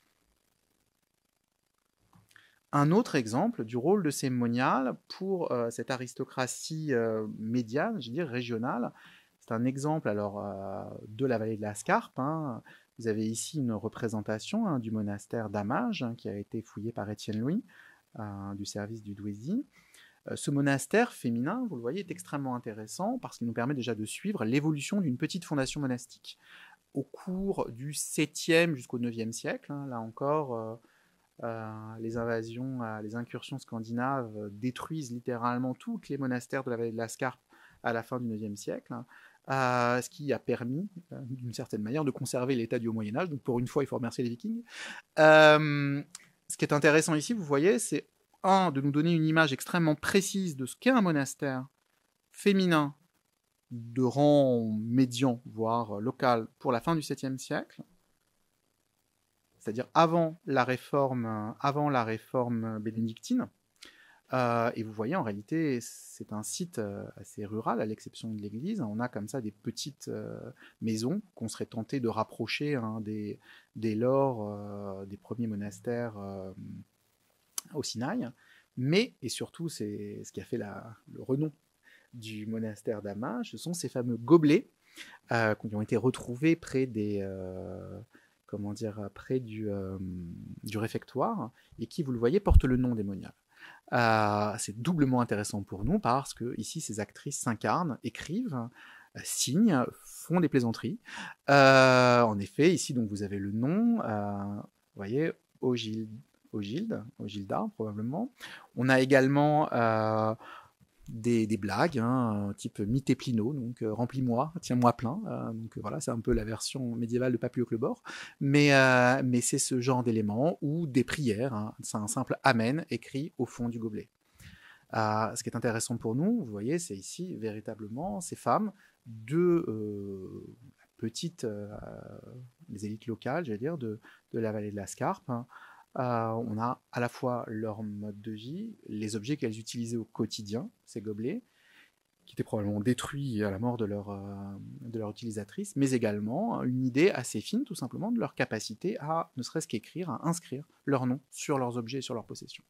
Un autre exemple du rôle de ces moniales pour cette aristocratie médiane, je veux dire régionale, c'est un exemple de la vallée de la Scarpe. Vous avez ici une représentation du monastère d'Amage qui a été fouillé par Étienne Louis du service du Douaisis. Ce monastère féminin, vous le voyez, est extrêmement intéressant parce qu'il nous permet déjà de suivre l'évolution d'une petite fondation monastique au cours du 7e jusqu'au 9e siècle. Là encore, les invasions, les incursions scandinaves détruisent littéralement tous les monastères de la vallée de la Scarpe à la fin du 9e siècle. Ce qui a permis, d'une certaine manière, de conserver l'état du Haut-Moyen-Âge. Donc pour une fois, il faut remercier les Vikings. Ce qui est intéressant ici, vous voyez, c'est de nous donner une image extrêmement précise de ce qu'est un monastère féminin de rang médian, voire local, pour la fin du 7e siècle, c'est-à-dire avant la réforme bénédictine. Et vous voyez, en réalité, c'est un site assez rural, à l'exception de l'église. On a comme ça des petites maisons qu'on serait tenté de rapprocher des lores des premiers monastères au Sinaï. Mais, et surtout, c'est ce qui a fait le renom du monastère d'Amage, ce sont ces fameux gobelets qui ont été retrouvés près près du réfectoire, et qui, vous le voyez, portent le nom des moniales. C'est doublement intéressant pour nous parce que ici ces actrices s'incarnent, écrivent, signent, font des plaisanteries. En effet, ici donc vous avez le nom, vous voyez, Ogilda probablement. On a également des blagues, type Miteplino, donc remplis-moi, tiens-moi plein. Donc voilà, c'est un peu la version médiévale de Papillot Clebord. Mais c'est ce genre d'éléments ou des prières. C'est un simple amen écrit au fond du gobelet. Ce qui est intéressant pour nous, vous voyez, c'est ici véritablement ces femmes de les élites locales, j'allais dire, de la vallée de la Scarpe. On a à la fois leur mode de vie, les objets qu'elles utilisaient au quotidien, ces gobelets, qui étaient probablement détruits à la mort de leur utilisatrice, mais également une idée assez fine, tout simplement, de leur capacité à, ne serait-ce qu'écrire, à inscrire leur nom sur leurs objets et sur leurs possessions.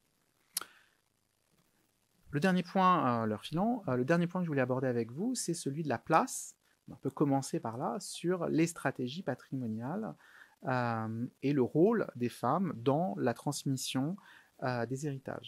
Le dernier point, le dernier point que je voulais aborder avec vous, c'est celui de la place. On peut commencer par là, sur les stratégies patrimoniales et le rôle des femmes dans la transmission des héritages.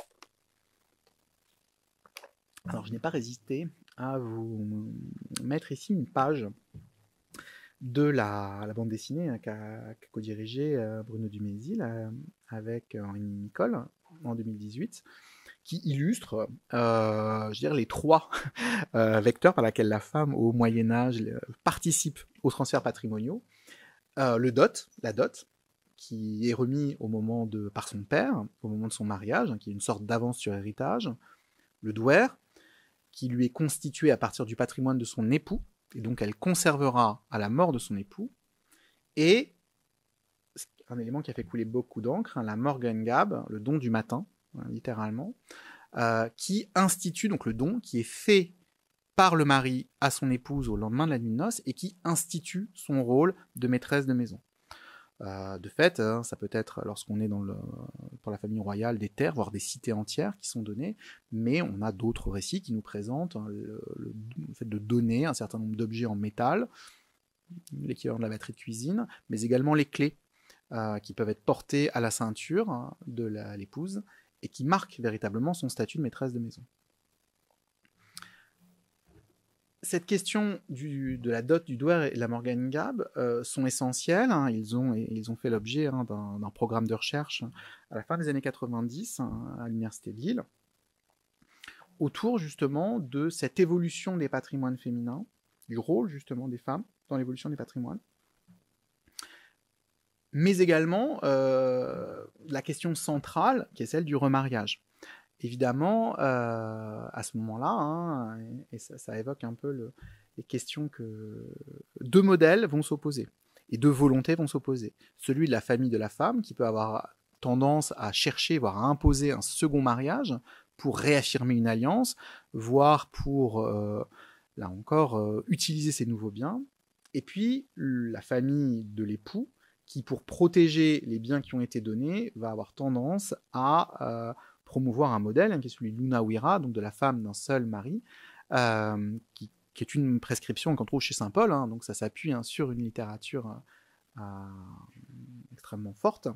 Alors, je n'ai pas résisté à vous mettre ici une page de la bande dessinée qu'a co-dirigée Bruno Dumézil avec Henri Nicole en 2018, qui illustre les trois vecteurs par lesquels la femme au Moyen-Âge participe aux transferts patrimoniaux. La dot, qui est remis par son père, au moment de son mariage, qui est une sorte d'avance sur héritage. Le douer, qui lui est constitué à partir du patrimoine de son époux, et donc elle conservera à la mort de son époux. Et, un élément qui a fait couler beaucoup d'encre, la Morgengab, le don du matin, littéralement, qui institue donc le don, qui est fait par le mari à son épouse au lendemain de la nuit de noces et qui institue son rôle de maîtresse de maison. De fait, ça peut être, lorsqu'on est pour la famille royale, des terres, voire des cités entières qui sont données, mais on a d'autres récits qui nous présentent le fait de donner un certain nombre d'objets en métal, l'équivalent de la batterie de cuisine, mais également les clés qui peuvent être portées à la ceinture de l'épouse et qui marquent véritablement son statut de maîtresse de maison. Cette question de la dot du douaire et de la Morgangab sont essentielles. Ils ont fait l'objet d'un programme de recherche à la fin des années 90 à l'Université de Lille, autour justement de cette évolution des patrimoines féminins, du rôle justement des femmes dans l'évolution des patrimoines, mais également la question centrale qui est celle du remariage. Évidemment, à ce moment-là, et ça évoque un peu les questions que deux modèles vont s'opposer, et deux volontés vont s'opposer. Celui de la famille de la femme, qui peut avoir tendance à chercher, voire à imposer un second mariage pour réaffirmer une alliance, voire pour, là encore, utiliser ses nouveaux biens. Et puis, la famille de l'époux, qui, pour protéger les biens qui ont été donnés, va avoir tendance à promouvoir un modèle, qui est celui de l'Unawira, donc de la femme d'un seul mari, qui est une prescription qu'on trouve chez saint Paul, donc ça s'appuie sur une littérature extrêmement forte.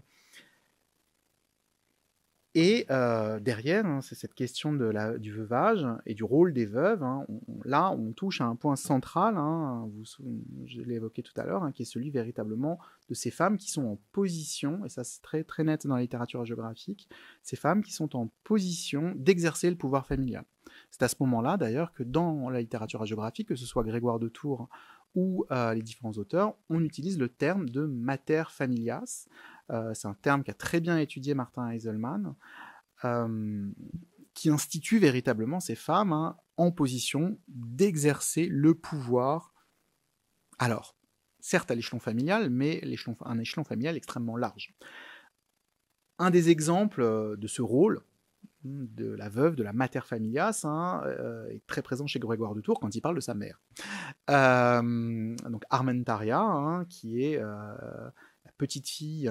Et derrière, c'est cette question du veuvage et du rôle des veuves. Là, on touche à un point central, je l'ai évoqué tout à l'heure, qui est celui véritablement de ces femmes qui sont en position, et ça c'est très, très net dans la littérature géographique, ces femmes qui sont en position d'exercer le pouvoir familial. C'est à ce moment-là, d'ailleurs, que dans la littérature géographique, que ce soit Grégoire de Tours ou les différents auteurs, on utilise le terme de mater familias. C'est un terme qu'a très bien étudié Martin Heiselmann, qui institue véritablement ces femmes en position d'exercer le pouvoir. Alors, certes à l'échelon familial, mais un échelon familial extrêmement large. Un des exemples de ce rôle de la veuve, de la mater familias, est très présent chez Grégoire de Tours quand il parle de sa mère. Donc Armentaria, qui est la petite fille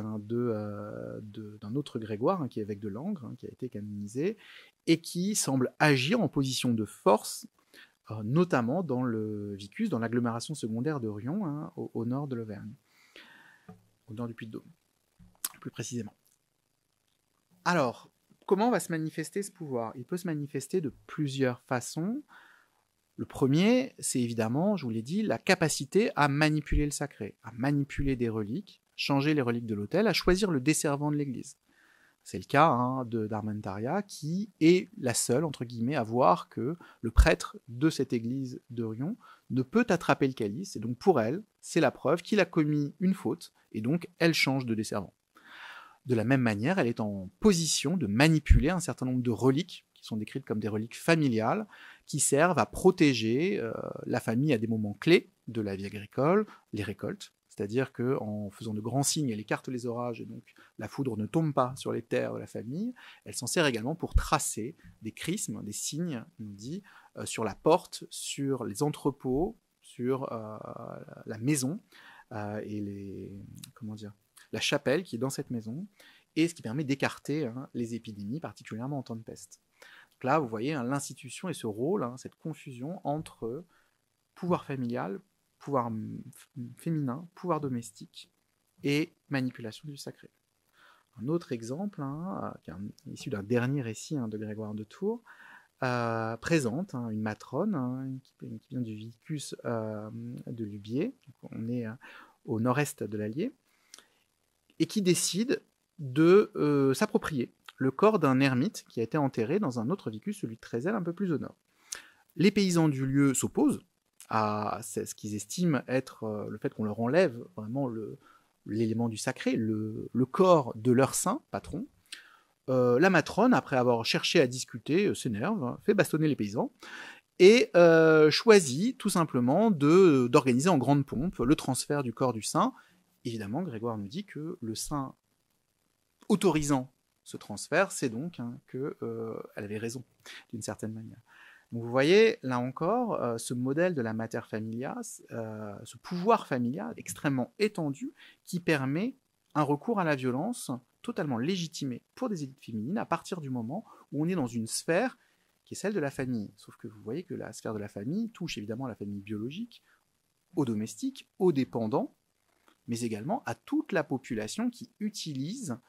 d'un autre Grégoire, qui est évêque de Langres, qui a été canonisé, et qui semble agir en position de force, notamment dans le Vicus, dans l'agglomération secondaire de Rion, au nord de l'Auvergne, au nord du Puy-de-Dôme, plus précisément. Alors, comment va se manifester ce pouvoir ? Il peut se manifester de plusieurs façons. Le premier, c'est évidemment, je vous l'ai dit, la capacité à manipuler le sacré, à manipuler des reliques, changer les reliques de l'autel, à choisir le desservant de l'église. C'est le cas d'Armentaria, qui est la seule, entre guillemets, à voir que le prêtre de cette église de Rion ne peut attraper le calice, et donc pour elle, c'est la preuve qu'il a commis une faute, et donc elle change de desservant. De la même manière, elle est en position de manipuler un certain nombre de reliques, qui sont décrites comme des reliques familiales, qui servent à protéger la famille à des moments clés de la vie agricole, les récoltes. C'est-à-dire qu'en faisant de grands signes, elle écarte les orages, et donc la foudre ne tombe pas sur les terres de la famille. Elle s'en sert également pour tracer des chrismes, des signes, on dit, sur la porte, sur les entrepôts, sur la maison, et la chapelle qui est dans cette maison, et ce qui permet d'écarter les épidémies, particulièrement en temps de peste. Donc là, vous voyez l'institution et ce rôle, cette confusion entre pouvoir familial, pouvoir féminin, pouvoir domestique et manipulation du sacré. Un autre exemple, qui est issu d'un dernier récit de Grégoire de Tours, présente une matrone qui vient du Vicus de Lubier, donc on est au nord-est de l'Allier, et qui décide de s'approprier le corps d'un ermite qui a été enterré dans un autre vicus, celui de Trézel, un peu plus au nord. Les paysans du lieu s'opposent à ce qu'ils estiment être le fait qu'on leur enlève vraiment l'élément du sacré, le corps de leur saint patron. La matrone, après avoir cherché à discuter, s'énerve, fait bastonner les paysans, et choisit tout simplement d'organiser en grande pompe le transfert du corps du saint. Évidemment, Grégoire nous dit que le saint autorisant ce transfert, c'est donc qu'elle avait raison, d'une certaine manière. Donc vous voyez, là encore, ce modèle de la mater familias, ce pouvoir familial extrêmement étendu qui permet un recours à la violence totalement légitimé pour des élites féminines à partir du moment où on est dans une sphère qui est celle de la famille. Sauf que vous voyez que la sphère de la famille touche évidemment à la famille biologique, aux domestiques, aux dépendants, mais également à toute la population qui utilise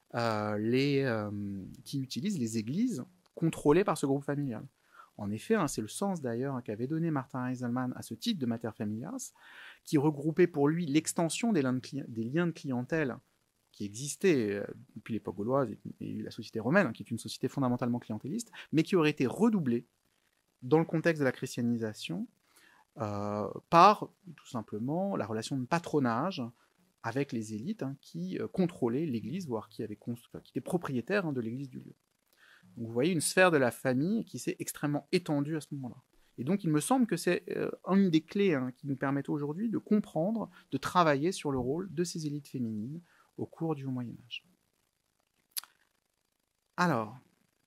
les églises contrôlées par ce groupe familial. En effet, c'est le sens d'ailleurs qu'avait donné Martin Heiselman à ce titre de mater familias, qui regroupait pour lui l'extension des liens de clientèle qui existaient depuis l'époque gauloise et la société romaine, qui est une société fondamentalement clientéliste, mais qui aurait été redoublée dans le contexte de la christianisation par tout simplement la relation de patronage avec les élites qui contrôlaient l'église, voire qui étaient propriétaires de l'église du lieu. Donc vous voyez une sphère de la famille qui s'est extrêmement étendue à ce moment-là. Et donc il me semble que c'est une des clés qui nous permettent aujourd'hui de comprendre, de travailler sur le rôle de ces élites féminines au cours du Moyen-Âge. Alors,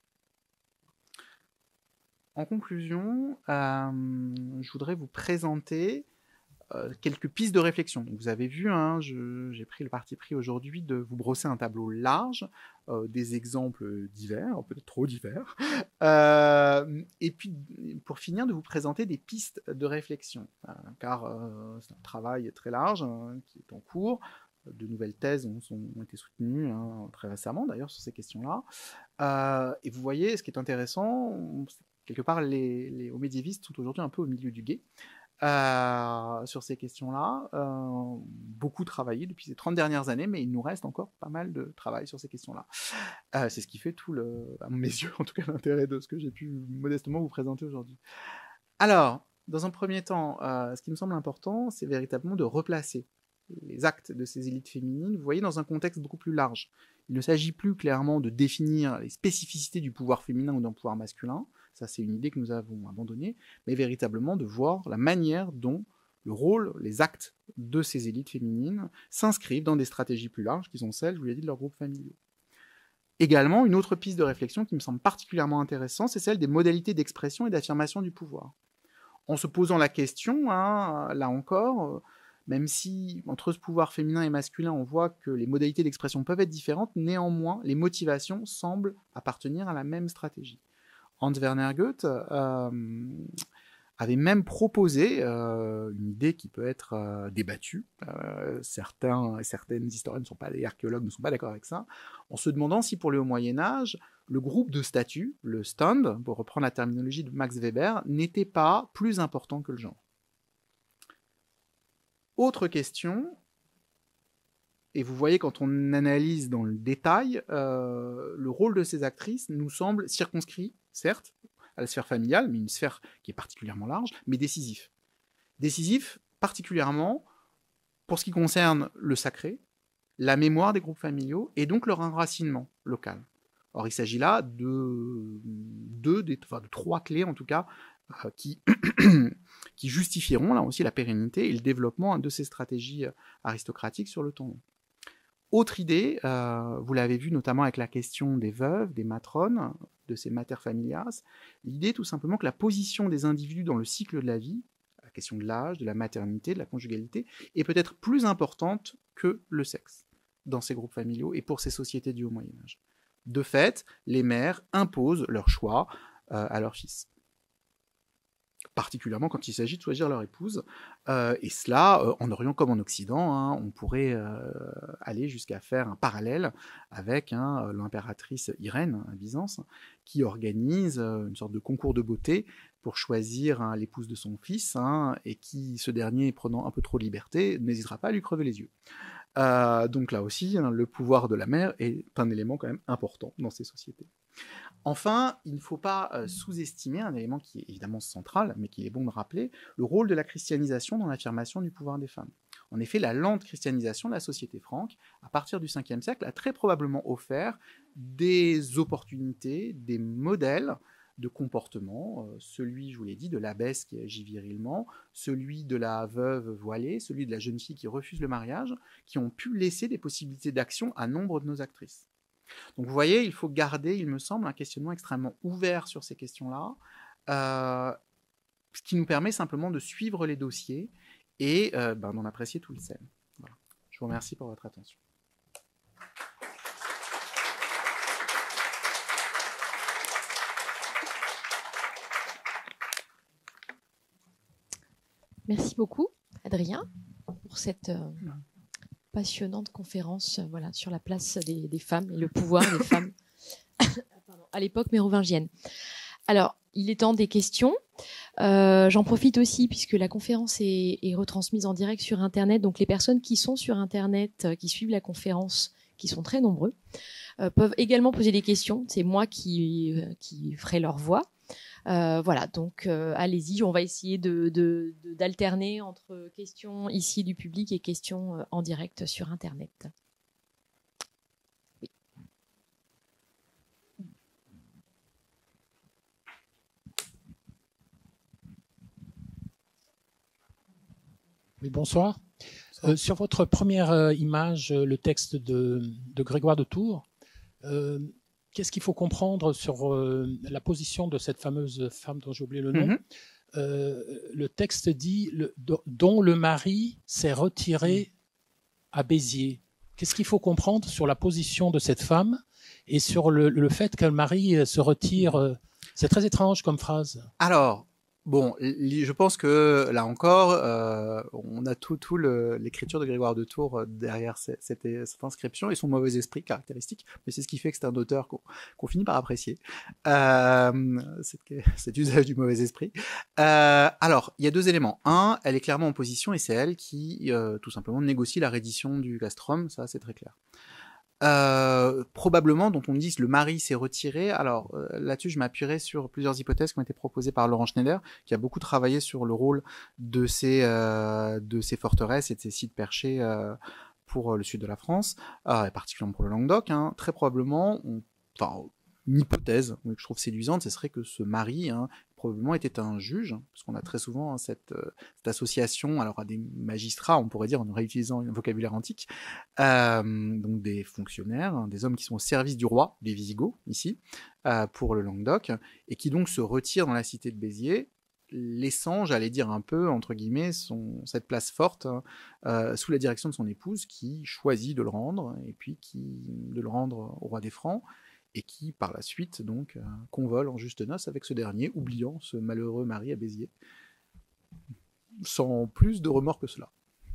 en conclusion, je voudrais vous présenter quelques pistes de réflexion. Donc, vous avez vu, j'ai pris le parti pris aujourd'hui de vous brosser un tableau large, des exemples divers, peut-être trop divers, et puis pour finir de vous présenter des pistes de réflexion, car c'est un travail très large qui est en cours. De nouvelles thèses ont été soutenues très récemment d'ailleurs sur ces questions-là. Et vous voyez, ce qui est intéressant, quelque part, les médiévistes sont aujourd'hui un peu au milieu du gué. Sur ces questions-là, beaucoup travaillé depuis ces 30 dernières années, mais il nous reste encore pas mal de travail sur ces questions-là. C'est ce qui fait à mes yeux, en tout cas, l'intérêt de ce que j'ai pu modestement vous présenter aujourd'hui. Alors, dans un premier temps, ce qui me semble important, c'est véritablement de replacer les actes de ces élites féminines, vous voyez, dans un contexte beaucoup plus large. Il ne s'agit plus clairement de définir les spécificités du pouvoir féminin ou d'un pouvoir masculin, ça c'est une idée que nous avons abandonnée, mais véritablement de voir la manière dont le rôle, les actes de ces élites féminines s'inscrivent dans des stratégies plus larges qui sont celles, je vous l'ai dit, de leurs groupes familiaux. Également, une autre piste de réflexion qui me semble particulièrement intéressante, c'est celle des modalités d'expression et d'affirmation du pouvoir. En se posant la question, là encore, même si entre ce pouvoir féminin et masculin, on voit que les modalités d'expression peuvent être différentes, néanmoins, les motivations semblent appartenir à la même stratégie. Hans Werner Goethe avait même proposé une idée qui peut être débattue. Certaines historiens et archéologues ne sont pas d'accord avec ça, en se demandant si pour le Haut-Moyen-Âge, le groupe de statuts, le Stand, pour reprendre la terminologie de Max Weber, n'était pas plus important que le genre. Autre question, et vous voyez quand on analyse dans le détail, le rôle de ces actrices nous semble circonscrit, certes, à la sphère familiale, mais une sphère qui est particulièrement large, mais décisif. Décisif particulièrement pour ce qui concerne le sacré, la mémoire des groupes familiaux et donc leur enracinement local. Or, il s'agit là de trois clés, en tout cas, qui justifieront là aussi la pérennité et le développement de ces stratégies aristocratiques sur le temps long. Autre idée, vous l'avez vu notamment avec la question des veuves, des matrones, de ces mater familias, l'idée tout simplement que la position des individus dans le cycle de la vie, la question de l'âge, de la maternité, de la conjugalité, est peut-être plus importante que le sexe dans ces groupes familiaux et pour ces sociétés du Haut-Moyen-Âge. De fait, les mères imposent leur choix à leurs fils, particulièrement quand il s'agit de choisir leur épouse, et cela, en Orient comme en Occident, on pourrait aller jusqu'à faire un parallèle avec l'impératrice Irène à Byzance, qui organise une sorte de concours de beauté pour choisir l'épouse de son fils, et qui, ce dernier prenant un peu trop de liberté, n'hésitera pas à lui crever les yeux. Donc là aussi, le pouvoir de la mère est un élément quand même important dans ces sociétés. Enfin, il ne faut pas sous-estimer un élément qui est évidemment central, mais qu'il est bon de rappeler, le rôle de la christianisation dans l'affirmation du pouvoir des femmes. En effet, la lente christianisation de la société franque, à partir du 5e siècle, a très probablement offert des opportunités, des modèles de comportement, celui, je vous l'ai dit, de l'abbesse qui agit virilement, celui de la veuve voilée, celui de la jeune fille qui refuse le mariage, qui ont pu laisser des possibilités d'action à nombre de nos actrices. Donc vous voyez, il faut garder, il me semble, un questionnement extrêmement ouvert sur ces questions-là, ce qui nous permet simplement de suivre les dossiers et d'en apprécier tout le sel. Voilà. Je vous remercie pour votre attention. Merci beaucoup, Adrien, pour cette passionnante conférence voilà, sur la place des femmes et le pouvoir des femmes à l'époque mérovingienne. Alors, il est temps des questions. J'en profite aussi puisque la conférence est retransmise en direct sur Internet. Donc, les personnes qui sont sur Internet, qui suivent la conférence, qui sont très nombreux, peuvent également poser des questions. C'est moi qui ferai leur voix. Voilà, donc allez-y, on va essayer d'alterner entre questions ici du public et questions en direct sur Internet. Oui. Oui, bonsoir. Sur votre première image, le texte de Grégoire de Tours, qu'est-ce qu'il faut comprendre sur la position de cette fameuse femme dont j'ai oublié le nom? Le texte dit dont le mari s'est retiré à Béziers. Qu'est-ce qu'il faut comprendre sur la position de cette femme et sur le fait que le mari se retire? C'est très étrange comme phrase. Alors, bon, je pense que là encore, on a l'écriture de Grégoire de Tours derrière cette inscription et son mauvais esprit caractéristique, mais c'est ce qui fait que c'est un auteur qu'on finit par apprécier, cet usage du mauvais esprit. Alors, il y a deux éléments. Un, elle est clairement en position et c'est elle qui, tout simplement, négocie la reddition du castrum, ça c'est très clair. Probablement, dont on me dit que le mari s'est retiré. Alors là-dessus, je m'appuierai sur plusieurs hypothèses qui ont été proposées par Laurent Schneider, qui a beaucoup travaillé sur le rôle de ces forteresses et de ces sites perchés pour le sud de la France, et particulièrement pour le Languedoc. Hein. Très probablement, une hypothèse que je trouve séduisante, ce serait que ce mari probablement était un juge, parce qu'on a très souvent cette association, alors à des magistrats, on pourrait dire, en réutilisant un vocabulaire antique, donc des fonctionnaires, des hommes qui sont au service du roi, des Visigoths, ici, pour le Languedoc, et qui donc se retirent dans la cité de Béziers, laissant, j'allais dire un peu, entre guillemets, cette place forte sous la direction de son épouse, qui choisit de le rendre, et puis de le rendre au roi des Francs, et qui, par la suite, donc, convole en juste noces avec ce dernier, oubliant ce malheureux mari à Béziers, sans plus de remords que cela.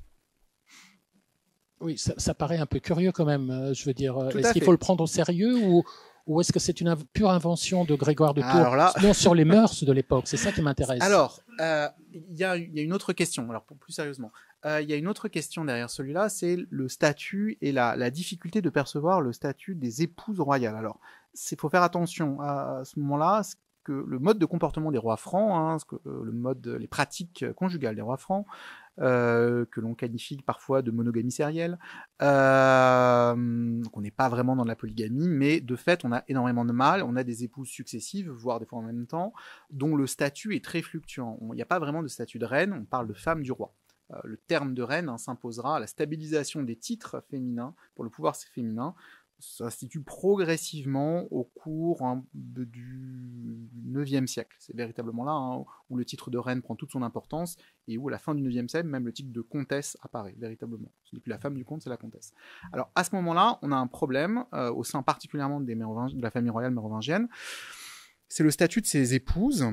Oui, ça paraît un peu curieux quand même, je veux dire. Est-ce qu'il faut le prendre au sérieux ou est-ce que c'est une pure invention de Grégoire de Tours, sinon sur les mœurs de l'époque? C'est ça qui m'intéresse. Alors, il y a une autre question, alors plus sérieusement. Il y a une autre question derrière celui-là, c'est le statut et la difficulté de percevoir le statut des épouses royales. Alors, il faut faire attention à ce moment-là, que le mode de comportement des rois francs, les pratiques conjugales des rois francs, que l'on qualifie parfois de monogamie sérielle, qu'on n'est pas vraiment dans la polygamie, mais de fait on a énormément de mâles, on a des épouses successives, voire des fois en même temps, dont le statut est très fluctuant. Il n'y a pas vraiment de statut de reine, on parle de femme du roi. Le terme de reine s'imposera à la stabilisation des titres féminins pour le pouvoir féminin, s'institue progressivement au cours du IXe siècle. C'est véritablement là où le titre de reine prend toute son importance et où à la fin du IXe siècle, même le titre de comtesse apparaît véritablement. Ce n'est plus la femme du comte, c'est la comtesse. Alors à ce moment-là, on a un problème au sein particulièrement de la famille royale mérovingienne. C'est le statut de ses épouses.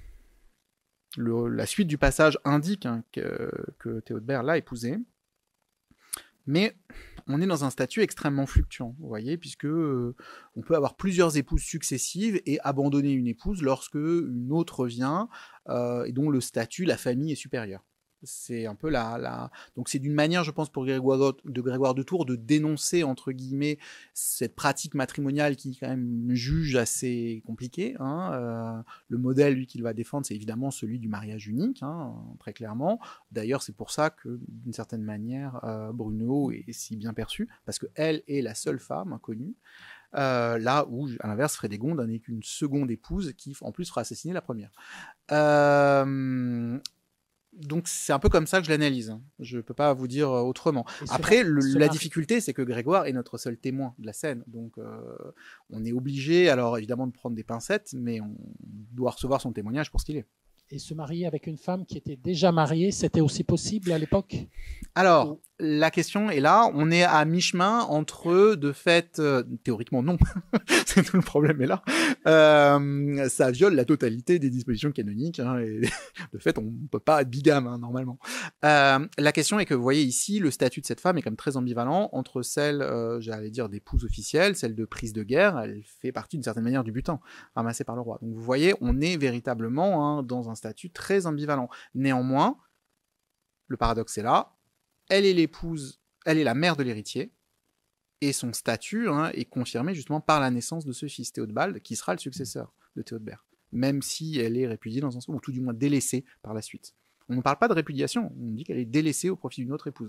La suite du passage indique que Théodebert l'a épousée. Mais on est dans un statut extrêmement fluctuant, vous voyez, puisque on peut avoir plusieurs épouses successives et abandonner une épouse lorsque une autre vient et dont le statut, la famille est supérieure. C'est un peu donc c'est d'une manière, je pense, pour Grégoire de Tours de dénoncer, entre guillemets, cette pratique matrimoniale qui est quand même juge assez compliquée. Le modèle, lui, qu'il va défendre, c'est évidemment celui du mariage unique, très clairement. D'ailleurs, c'est pour ça que, d'une certaine manière, Brunehaut est si bien perçu, parce qu'elle est la seule femme inconnue. Là où, à l'inverse, Frédégonde n'est qu'une seconde épouse qui, en plus, fera assassiner la première. Donc c'est un peu comme ça que je l'analyse. Hein. Je peux pas vous dire autrement. Et Après, la mari- difficulté, c'est que Grégoire est notre seul témoin de la scène. Donc on est obligé, alors évidemment, de prendre des pincettes, mais on doit recevoir son témoignage pour ce qu'il est. Et se marier avec une femme qui était déjà mariée, c'était aussi possible à l'époque? Alors, la question est là, on est à mi-chemin entre, de fait, théoriquement non, c'est tout le problème est là, ça viole la totalité des dispositions canoniques, hein, et de fait, on ne peut pas être bigame, hein, normalement. La question est que, vous voyez ici, le statut de cette femme est comme très ambivalent entre celle, j'allais dire, d'épouse officielle, celle de prise de guerre, elle fait partie d'une certaine manière du butin ramassé par le roi. Donc vous voyez, on est véritablement dans un statut très ambivalent. Néanmoins, le paradoxe est là, elle est l'épouse, elle est la mère de l'héritier, et son statut est confirmé justement par la naissance de ce fils, Théodebald, qui sera le successeur de Théodebert, même si elle est répudiée dans un sens, ou tout du moins délaissée par la suite. On ne parle pas de répudiation, on dit qu'elle est délaissée au profit d'une autre épouse.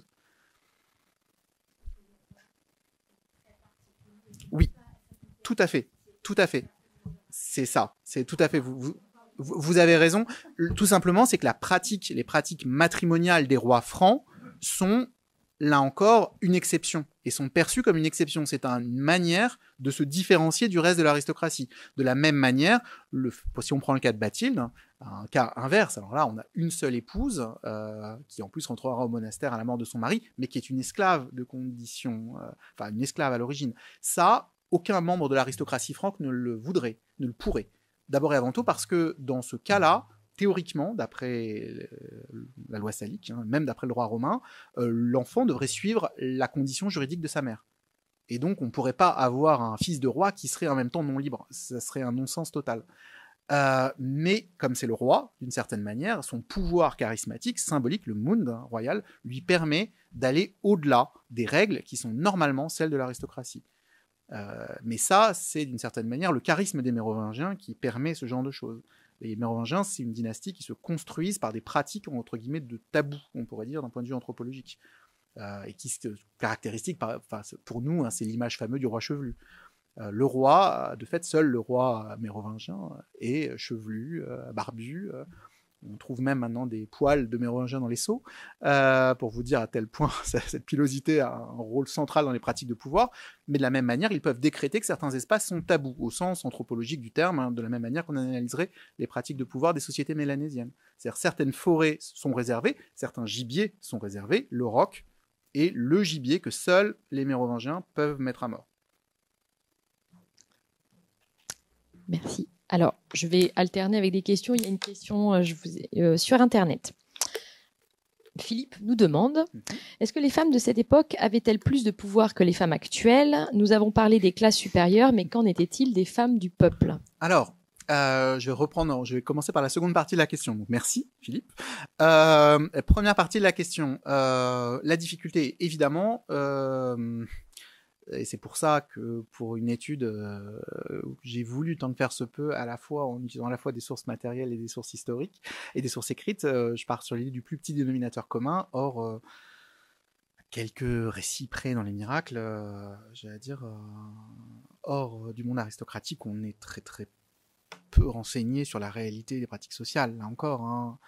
Oui, tout à fait, c'est ça, c'est tout à fait, vous avez raison, tout simplement, c'est que les pratiques matrimoniales des rois francs sont, là encore, une exception, et sont perçues comme une exception. C'est une manière de se différencier du reste de l'aristocratie. De la même manière, si on prend le cas de Bathilde, un cas inverse, alors là, on a une seule épouse, qui en plus rentrera au monastère à la mort de son mari, mais qui est une esclave de condition, enfin une esclave à l'origine. Ça, aucun membre de l'aristocratie franque ne le voudrait, ne le pourrait. D'abord et avant tout parce que, dans ce cas-là, théoriquement, d'après la loi salique, même d'après le droit romain, l'enfant devrait suivre la condition juridique de sa mère. Et donc, on ne pourrait pas avoir un fils de roi qui serait en même temps non libre. Ça serait un non-sens total. Mais, comme c'est le roi, d'une certaine manière, son pouvoir charismatique, symbolique, le Mund royal, lui permet d'aller au-delà des règles qui sont normalement celles de l'aristocratie. Mais ça, c'est d'une certaine manière le charisme des Mérovingiens qui permet ce genre de choses. Les Mérovingiens, c'est une dynastie qui se construisent par des pratiques, entre guillemets, de tabous, on pourrait dire, d'un point de vue anthropologique. Et qui se caractéristique, pour nous, c'est l'image fameuse du roi chevelu. Le roi, de fait, seul le roi mérovingien est chevelu, barbu. On trouve même maintenant des poils de mérovingiens dans les seaux, pour vous dire à tel point cette pilosité a un rôle central dans les pratiques de pouvoir. Mais de la même manière, ils peuvent décréter que certains espaces sont tabous, au sens anthropologique du terme, de la même manière qu'on analyserait les pratiques de pouvoir des sociétés mélanésiennes. C'est-à-dire certaines forêts sont réservées, certains gibiers sont réservés, le roc est le gibier que seuls les mérovingiens peuvent mettre à mort. Merci. Alors, je vais alterner avec des questions. Il y a une question sur Internet. Philippe nous demande, est-ce que les femmes de cette époque avaient-elles plus de pouvoir que les femmes actuelles? Nous avons parlé des classes supérieures, mais qu'en était-il des femmes du peuple? Alors, je vais commencer par la seconde partie de la question. Donc, merci Philippe. Première partie de la question. La difficulté, évidemment, et c'est pour ça que pour une étude, j'ai voulu, tant que faire se peut, à la fois en utilisant à la fois des sources matérielles et des sources historiques et des sources écrites, je pars sur l'idée du plus petit dénominateur commun. Or, quelques récits près dans les miracles, j'allais dire, hors du monde aristocratique, on est très très peu renseigné sur la réalité des pratiques sociales. Là encore,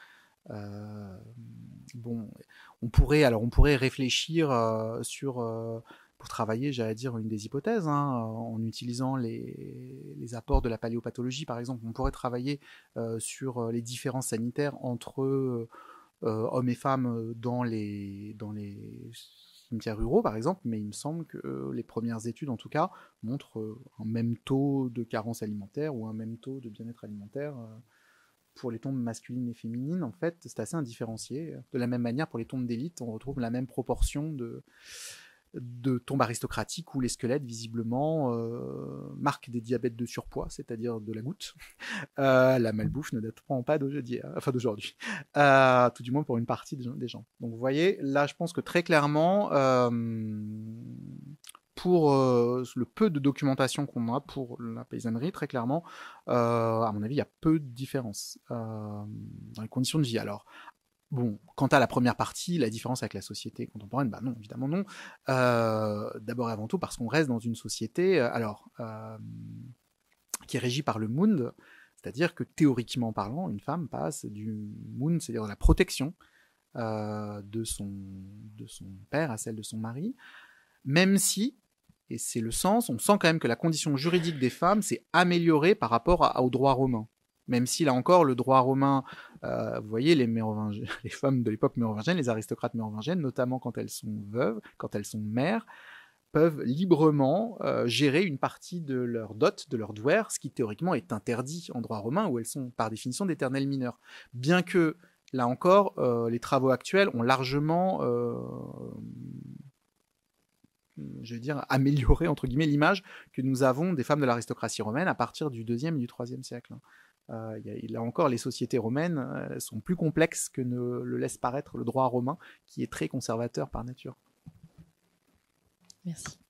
bon, on pourrait réfléchir sur pour travailler, j'allais dire, une des hypothèses, en utilisant les apports de la paléopathologie, par exemple. On pourrait travailler sur les différences sanitaires entre hommes et femmes dans les cimetières ruraux, par exemple, mais il me semble que les premières études, en tout cas, montrent un même taux de carence alimentaire ou un même taux de bien-être alimentaire pour les tombes masculines et féminines. En fait, c'est assez indifférencié. De la même manière, pour les tombes d'élite, on retrouve la même proportion de tombes aristocratiques où les squelettes visiblement marquent des diabètes de surpoids, c'est-à-dire de la goutte. La malbouffe ne date pas d'aujourd'hui, tout du moins pour une partie des gens. Donc vous voyez, là je pense que très clairement, pour le peu de documentation qu'on a pour la paysannerie, très clairement, à mon avis, il y a peu de différence dans les conditions de vie. Alors, bon, quant à la première partie, la différence avec la société contemporaine, non, évidemment non. D'abord et avant tout parce qu'on reste dans une société, qui est régie par le Mund, C'est-à-dire que théoriquement parlant, une femme passe du moon, c'est-à-dire de la protection de son père à celle de son mari, même si, et c'est le sens, on sent quand même que la condition juridique des femmes s'est améliorée par rapport au droit romain. Même si, là encore, le droit romain, vous voyez, les femmes de l'époque mérovingienne, les aristocrates mérovingiennes, notamment quand elles sont veuves, quand elles sont mères, peuvent librement gérer une partie de leur dot, de leur douaire, ce qui théoriquement est interdit en droit romain, où elles sont par définition d'éternels mineurs. Bien que, là encore, les travaux actuels ont largement, je veux dire, amélioré, entre guillemets, l'image que nous avons des femmes de l'aristocratie romaine à partir du IIe et du IIIe siècle. Là encore, les sociétés romaines sont plus complexes que ne le laisse paraître le droit romain, qui est très conservateur par nature. Merci.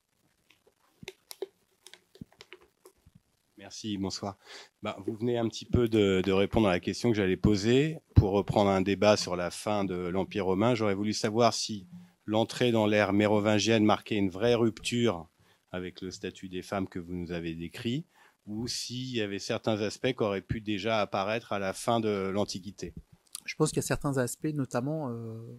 Merci, bonsoir. Vous venez un petit peu de répondre à la question que j'allais poser. Pour reprendre un débat sur la fin de l'Empire romain, j'aurais voulu savoir si l'entrée dans l'ère mérovingienne marquait une vraie rupture avec le statut des femmes que vous nous avez décrit, ou s'il y avait certains aspects qui auraient pu déjà apparaître à la fin de l'Antiquité. Je pense qu'il y a certains aspects, notamment...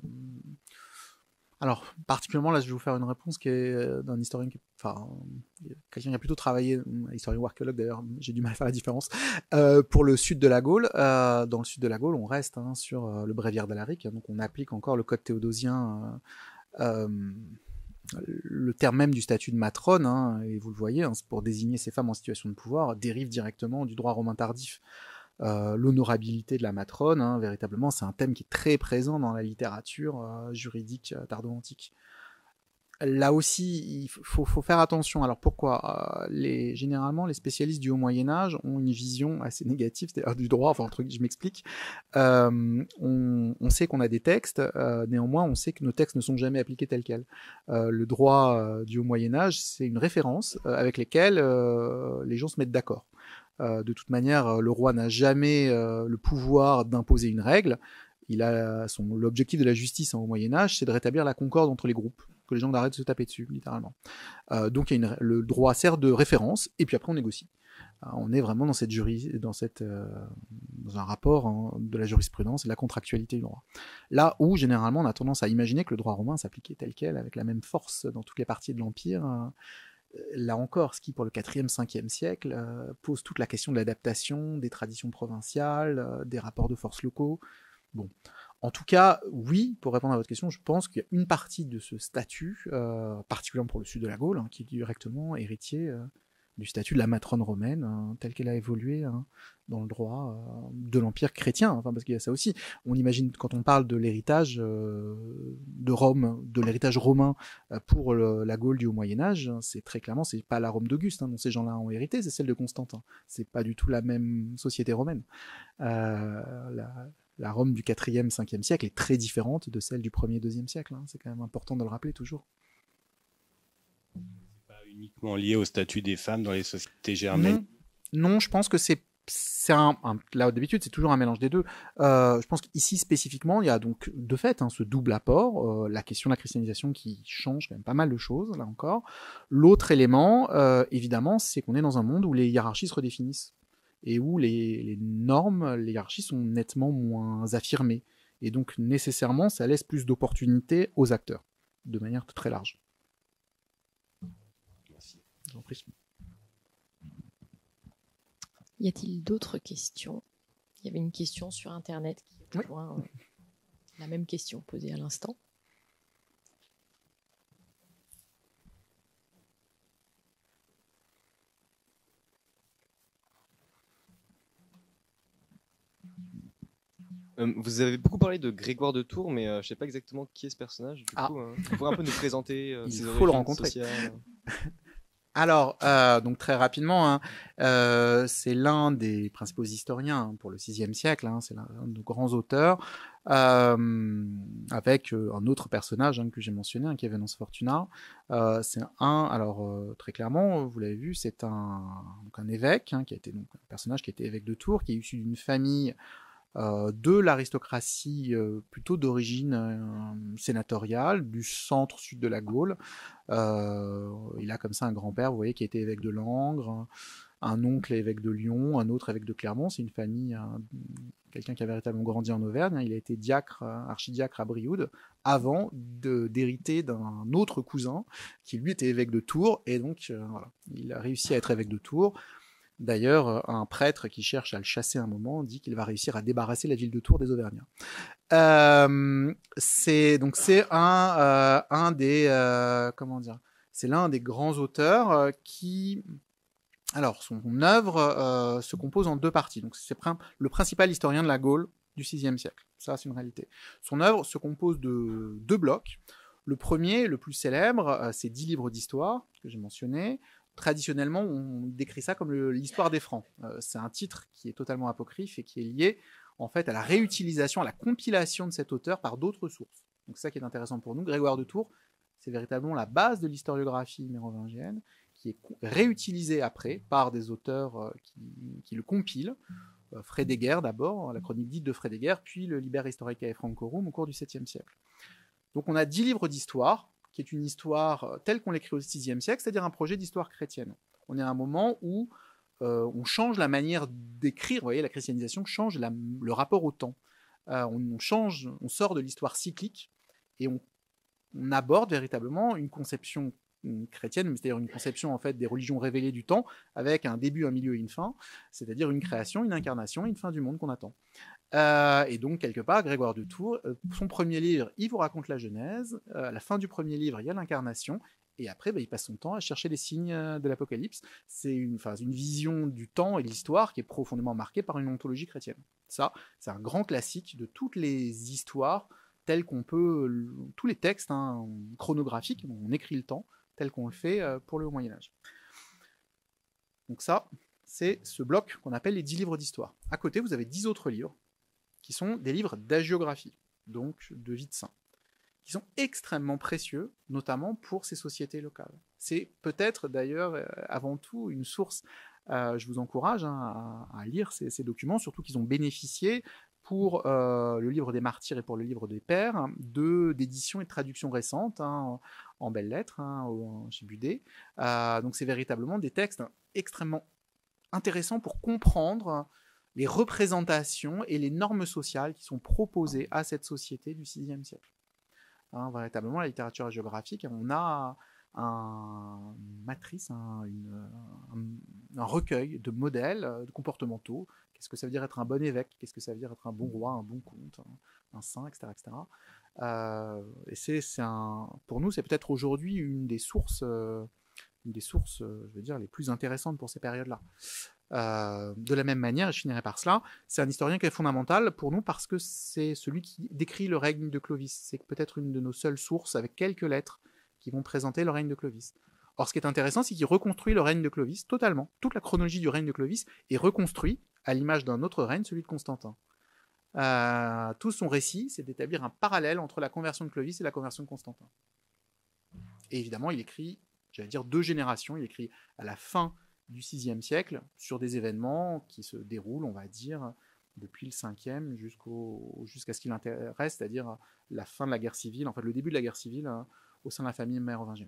Alors, particulièrement, là, je vais vous faire une réponse qui est d'un historien, quelqu'un qui a plutôt travaillé, historien ou archéologue d'ailleurs, j'ai du mal à faire la différence, pour le sud de la Gaule. Dans le sud de la Gaule, on reste sur le bréviaire d'Alaric, donc on applique encore le code théodosien, le terme même du statut de matrone, et vous le voyez, pour désigner ces femmes en situation de pouvoir, dérive directement du droit romain tardif. L'honorabilité de la matrone, véritablement, c'est un thème qui est très présent dans la littérature juridique tardo-antique. Là aussi, il faut faire attention. Alors pourquoi généralement, les spécialistes du Haut-Moyen-Âge ont une vision assez négative, c'est-à-dire du droit, je m'explique. On sait qu'on a des textes, néanmoins, on sait que nos textes ne sont jamais appliqués tels quels. Le droit du Haut-Moyen-Âge, c'est une référence avec lesquelles les gens se mettent d'accord. De toute manière, le roi n'a jamais le pouvoir d'imposer une règle. L'objectif de la justice au Moyen-Âge, c'est de rétablir la concorde entre les groupes, que les gens arrêtent de se taper dessus, littéralement. Donc le droit sert de référence, et puis après on négocie. On est vraiment dans un rapport de la jurisprudence et de la contractualité du droit. Là où, généralement, on a tendance à imaginer que le droit romain s'appliquait tel quel, avec la même force dans toutes les parties de l'Empire. Là encore, ce qui, pour le 4e, 5e siècle, pose toute la question de l'adaptation des traditions provinciales, des rapports de force locaux. Bon. En tout cas, oui, pour répondre à votre question, je pense qu'il y a une partie de ce statut, particulièrement pour le sud de la Gaule, qui est directement héritier du statut de la matrone romaine, tel qu'elle a évolué dans le droit de l'Empire chrétien, parce qu'il y a ça aussi. On imagine, quand on parle de l'héritage de Rome, de l'héritage romain pour la Gaule du Haut-Moyen-Âge, c'est très clairement, c'est pas la Rome d'Auguste dont ces gens-là ont hérité, c'est celle de Constantin. C'est pas du tout la même société romaine. La Rome du 4e, 5e siècle est très différente de celle du 1er, 2e siècle. C'est quand même important de le rappeler toujours. Uniquement lié au statut des femmes dans les sociétés germaines. Non, je pense que là d'habitude c'est toujours un mélange des deux. Je pense qu'ici spécifiquement il y a donc de fait ce double apport, la question de la christianisation qui change quand même pas mal de choses là encore. L'autre élément évidemment c'est qu'on est dans un monde où les hiérarchies se redéfinissent et où les normes, les hiérarchies sont nettement moins affirmées et donc nécessairement ça laisse plus d'opportunités aux acteurs de manière très large. Y a-t-il d'autres questions? Il y avait une question sur Internet qui rejoint la même question posée à l'instant. Vous avez beaucoup parlé de Grégoire de Tours, mais je ne sais pas exactement qui est ce personnage. Du coup, vous pourriez un peu nous présenter ses origines faut le rencontrer. Sociales. Alors, donc très rapidement, c'est l'un des principaux historiens pour le VIe siècle, c'est l'un de nos grands auteurs, avec un autre personnage que j'ai mentionné, qui est Venance Fortuna. Très clairement, vous l'avez vu, c'est un évêque, qui a été donc un personnage qui était évêque de Tours, qui est issu d'une famille de l'aristocratie plutôt d'origine sénatoriale, du centre-sud de la Gaule. Il a comme ça un grand-père, vous voyez, qui a été évêque de Langres, un oncle évêque de Lyon, un autre évêque de Clermont. C'est une famille, quelqu'un qui a véritablement grandi en Auvergne. Il a été diacre, archidiacre à Brioude, avant d'hériter d'un autre cousin qui lui était évêque de Tours. Et donc, voilà, il a réussi à être évêque de Tours. D'ailleurs, un prêtre qui cherche à le chasser un moment dit qu'il va réussir à débarrasser la ville de Tours des Auvergnats. C'est l'un des grands auteurs qui, alors son œuvre se compose en deux parties. Donc c'est le principal historien de la Gaule du VIe siècle. Ça, c'est une réalité. Son œuvre se compose de deux blocs. Le premier, le plus célèbre, c'est 10 livres d'histoire que j'ai mentionné. Traditionnellement, on décrit ça comme l'histoire des Francs. C'est un titre qui est totalement apocryphe et qui est lié en fait à la réutilisation, à la compilation de cet auteur par d'autres sources. Donc c'est ça qui est intéressant pour nous. Grégoire de Tours, c'est véritablement la base de l'historiographie mérovingienne qui est réutilisée après par des auteurs qui le compilent. Frédéguerre d'abord, la chronique dite de Frédéguerre, puis le Liber Historicae Francorum au cours du 7e siècle. Donc on a 10 livres d'histoire, qui est une histoire telle qu'on l'écrit au VIe siècle, c'est-à-dire un projet d'histoire chrétienne. On est à un moment où on change la manière d'écrire, vous voyez, la christianisation change le rapport au temps. On sort de l'histoire cyclique et on aborde véritablement une conception chrétienne, c'est-à-dire une conception en fait des religions révélées du temps, avec un début, un milieu et une fin, c'est-à-dire une création, une incarnation et une fin du monde qu'on attend. Et donc, quelque part, Grégoire de Tours, son premier livre, il vous raconte la Genèse. À la fin du premier livre, il y a l'incarnation. Et après, il passe son temps à chercher les signes de l'Apocalypse. C'est une vision du temps et de l'histoire qui est profondément marquée par une ontologie chrétienne. Ça, c'est un grand classique de toutes les histoires telles qu'on peut... Tous les textes chronographiques, on écrit le temps, tel qu'on le fait pour le Haut-Moyen-Âge. Donc ça, c'est ce bloc qu'on appelle les 10 livres d'histoire. À côté, vous avez 10 autres livres qui sont des livres d'hagiographie, donc de vie de saint, qui sont extrêmement précieux, notamment pour ces sociétés locales. C'est peut-être d'ailleurs avant tout une source, je vous encourage à lire ces documents, surtout qu'ils ont bénéficié pour le livre des martyrs et pour le livre des pères, d'éditions et de traductions récentes, en belles lettres, chez Budet. Donc c'est véritablement des textes extrêmement intéressants pour comprendre les représentations et les normes sociales qui sont proposées à cette société du VIe siècle. Véritablement, la littérature géographique, on a une matrice, un recueil de modèles comportementaux. Qu'est-ce que ça veut dire être un bon évêque? Qu'est-ce que ça veut dire être un bon roi, un bon comte, un saint, etc. etc. Et pour nous, c'est peut-être aujourd'hui une des sources, je veux dire, les plus intéressantes pour ces périodes-là. De la même manière, et je finirai par cela, c'est un historien qui est fondamental pour nous parce que c'est celui qui décrit le règne de Clovis. C'est peut-être une de nos seules sources avec quelques lettres qui vont présenter le règne de Clovis. Or, ce qui est intéressant, c'est qu'il reconstruit le règne de Clovis totalement. Toute la chronologie du règne de Clovis est reconstruite à l'image d'un autre règne, celui de Constantin. Tout son récit, c'est d'établir un parallèle entre la conversion de Clovis et la conversion de Constantin. Et évidemment, il écrit, j'allais dire 2 générations, il écrit à la fin du VIe siècle sur des événements qui se déroulent, on va dire, depuis le 5e jusqu'à ce qui l'intéresse, c'est-à-dire la fin de la guerre civile, en fait le début de la guerre civile au sein de la famille mérovingienne.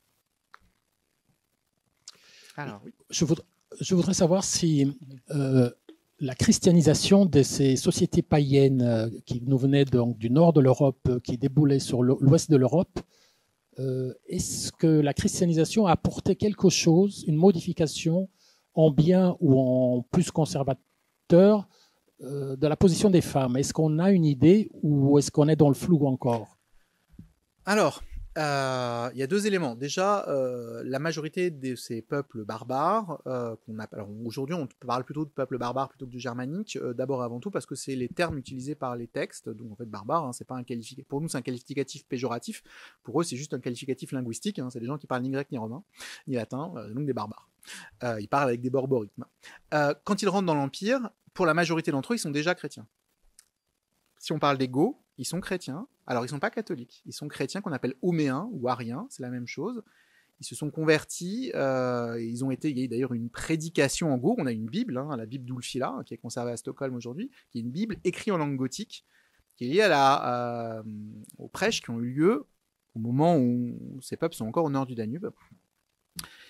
Alors, oui. Je voudrais savoir si la christianisation de ces sociétés païennes qui nous venaient donc du nord de l'Europe, qui déboulaient sur l'ouest de l'Europe, est-ce que la christianisation a apporté quelque chose, une modification en bien ou en plus conservateur de la position des femmes? Est-ce qu'on a une idée ou est-ce qu'on est dans le flou encore? Alors, il y a 2 éléments. Déjà, la majorité de ces peuples barbares, alors aujourd'hui on parle plutôt de peuples barbares plutôt que de germaniques, d'abord et avant tout parce que c'est les termes utilisés par les textes, donc en fait barbare, c'est pas un qualificatif. Pour nous c'est un qualificatif péjoratif, pour eux c'est juste un qualificatif linguistique, c'est des gens qui parlent ni grec ni romain, ni latin, donc des barbares. Ils parlent avec des borborithmes. Quand ils rentrent dans l'Empire, pour la majorité d'entre eux, ils sont déjà chrétiens. Si on parle des Goths, ils sont chrétiens. Alors, ils ne sont pas catholiques. Ils sont chrétiens qu'on appelle homéens ou ariens, c'est la même chose. Ils se sont convertis. Il y a d'ailleurs une prédication en Goth. On a une Bible, la Bible d'Ulfila, qui est conservée à Stockholm aujourd'hui, qui est une Bible écrite en langue gothique, qui est liée aux prêches qui ont eu lieu au moment où ces peuples sont encore au nord du Danube.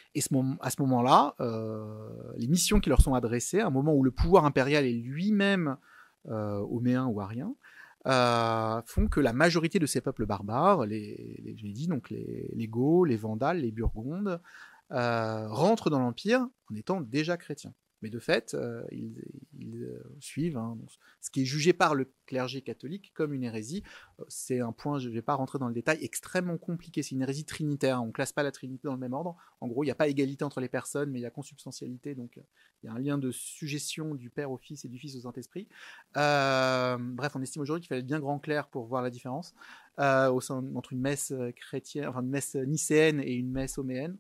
Et à ce moment-là, les missions qui leur sont adressées, à un moment où le pouvoir impérial est lui-même homéen ou arien, font que la majorité de ces peuples barbares, je l'ai dit, donc les Goths, les Vandales, les Burgondes, rentrent dans l'Empire en étant déjà chrétiens. Mais de fait, ils suivent ce qui est jugé par le clergé catholique comme une hérésie. C'est un point, je ne vais pas rentrer dans le détail, extrêmement compliqué. C'est une hérésie trinitaire. On ne classe pas la Trinité dans le même ordre. En gros, il n'y a pas égalité entre les personnes, mais il y a consubstantialité. Donc, il y a un lien de suggestion du Père au Fils et du Fils au Saint-Esprit. Bref, on estime aujourd'hui qu'il fallait être bien grand clair pour voir la différence entre une messe chrétienne, enfin une messe nicéenne et une messe homéenne.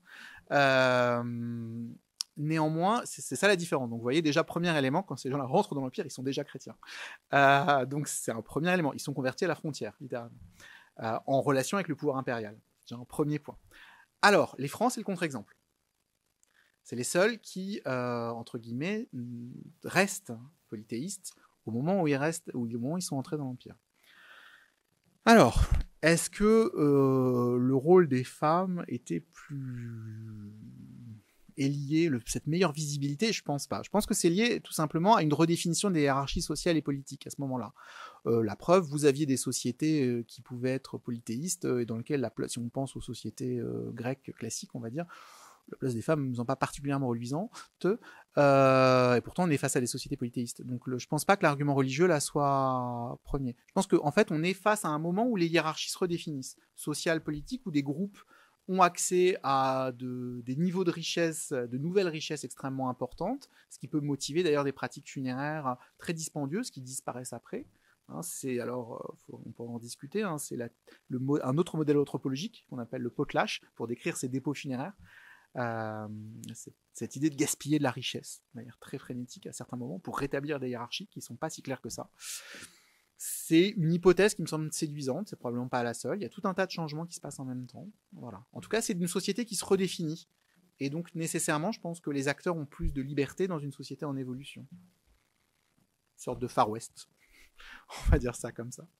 Néanmoins, c'est ça la différence. Donc, vous voyez, déjà, premier élément, quand ces gens-là rentrent dans l'Empire, ils sont déjà chrétiens. Donc, c'est un premier élément. Ils sont convertis à la frontière, littéralement, en relation avec le pouvoir impérial. C'est un premier point. Alors, les Francs, c'est le contre-exemple. C'est les seuls qui, entre guillemets, restent polythéistes au moment où ils sont entrés dans l'Empire. Alors, est-ce que le rôle des femmes était plus lié, cette meilleure visibilité? Je pense pas. Je pense que c'est lié tout simplement à une redéfinition des hiérarchies sociales et politiques à ce moment-là. La preuve, vous aviez des sociétés qui pouvaient être polythéistes et dans lesquelles, si on pense aux sociétés grecques classiques, on va dire, la place des femmes ne sont pas particulièrement reluisante, et pourtant on est face à des sociétés polythéistes. Donc je ne pense pas que l'argument religieux là soit premier. Je pense qu'en fait on est face à un moment où les hiérarchies se redéfinissent, sociales, politiques, où des groupes ont accès à des niveaux de richesse, de nouvelles richesses extrêmement importantes, ce qui peut motiver d'ailleurs des pratiques funéraires très dispendieuses qui disparaissent après. C'est alors, on peut en discuter, c'est un autre modèle anthropologique qu'on appelle le potlatch pour décrire ces dépôts funéraires. Cette idée de gaspiller de la richesse de manière très frénétique à certains moments pour rétablir des hiérarchies qui ne sont pas si claires que ça. C'est une hypothèse qui me semble séduisante, c'est probablement pas la seule. Il y a tout un tas de changements qui se passent en même temps. Voilà. En tout cas, c'est une société qui se redéfinit. Et donc, nécessairement, je pense que les acteurs ont plus de liberté dans une société en évolution. Une sorte de Far West. On va dire ça comme ça.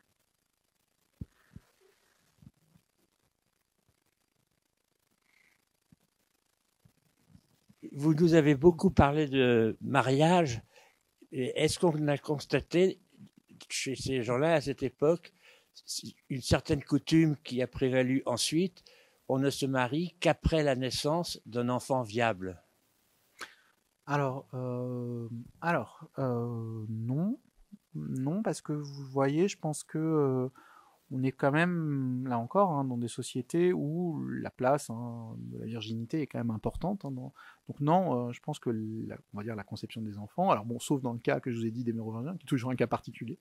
Vous nous avez beaucoup parlé de mariage. Est-ce qu'on a constaté chez ces gens-là, à cette époque, une certaine coutume qui a prévalu ensuite? On ne se marie qu'après la naissance d'un enfant viable. Alors, non. Non, parce que vous voyez, je pense que on est quand même, là encore, dans des sociétés où la place de la virginité est quand même importante. Donc non, je pense que on va dire la conception des enfants, alors bon, sauf dans le cas que je vous ai dit des mérovingiens, qui est toujours un cas particulier.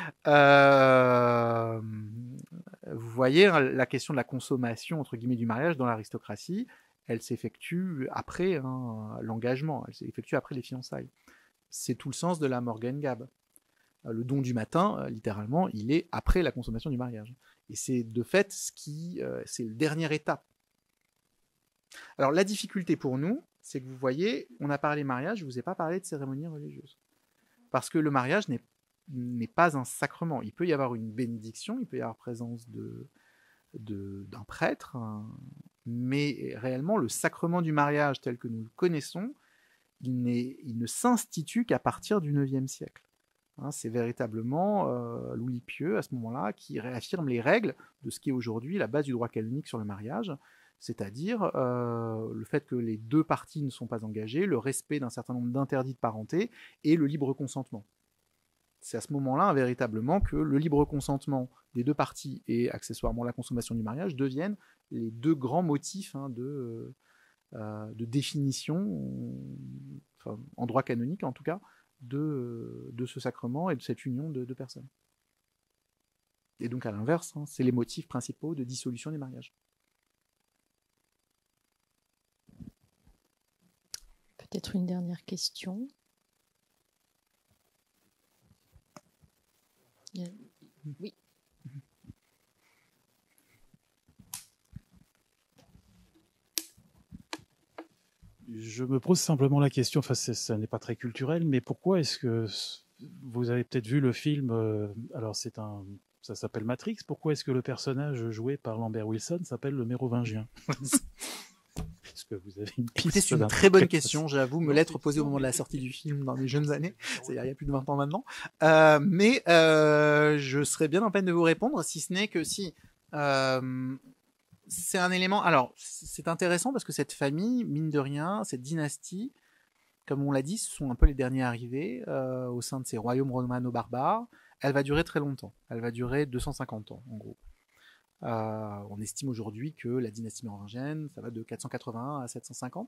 Vous voyez, la question de la consommation, entre guillemets, du mariage dans l'aristocratie, elle s'effectue après l'engagement, elle s'effectue après les fiançailles. C'est tout le sens de la Morgengab. Le don du matin, littéralement, il est après la consommation du mariage. Et c'est de fait c'est la dernière étape. Alors la difficulté pour nous, c'est que vous voyez, on a parlé mariage, je ne vous ai pas parlé de cérémonie religieuse. Parce que le mariage n'est pas un sacrement. Il peut y avoir une bénédiction, il peut y avoir présence d'un prêtre, mais réellement le sacrement du mariage tel que nous le connaissons, il ne s'institue qu'à partir du IXe siècle. C'est véritablement Louis le Pieux, à ce moment-là, qui réaffirme les règles de ce qui est aujourd'hui la base du droit canonique sur le mariage, c'est-à-dire le fait que les deux parties ne sont pas engagées, le respect d'un certain nombre d'interdits de parenté et le libre consentement. C'est à ce moment-là, véritablement, que le libre consentement des deux parties et accessoirement la consommation du mariage deviennent les deux grands motifs de définition, en droit canonique en tout cas, de ce sacrement et de cette union de deux personnes. Et donc à l'inverse, c'est les motifs principaux de dissolution des mariages. Peut-être une dernière question. Oui. Je me pose simplement la question, enfin ça n'est pas très culturel, mais pourquoi est-ce que vous avez peut-être vu le film, alors ça s'appelle Matrix, pourquoi est-ce que le personnage joué par Lambert Wilson s'appelle le Mérovingien? que vous avez une piste? Écoutez, c'est une très bonne question, j'avoue, me l'être posée au moment de la sortie du film dans mes jeunes années, c'est-à-dire il y a plus de 20 ans maintenant. Mais je serais bien en peine de vous répondre, si ce n'est que si... c'est un élément... Alors, c'est intéressant parce que cette famille, mine de rien, cette dynastie, comme on l'a dit, ce sont un peu les derniers arrivés au sein de ces royaumes romano-barbares. Elle va durer très longtemps. Elle va durer 250 ans, en gros. On estime aujourd'hui que la dynastie mérovingienne, ça va de 481 à 750.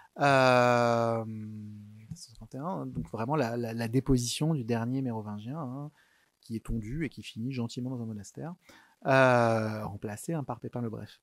751, donc vraiment la déposition du dernier mérovingien, hein, qui est tondu et qui finit gentiment dans un monastère, remplacé par Pépin le Bref.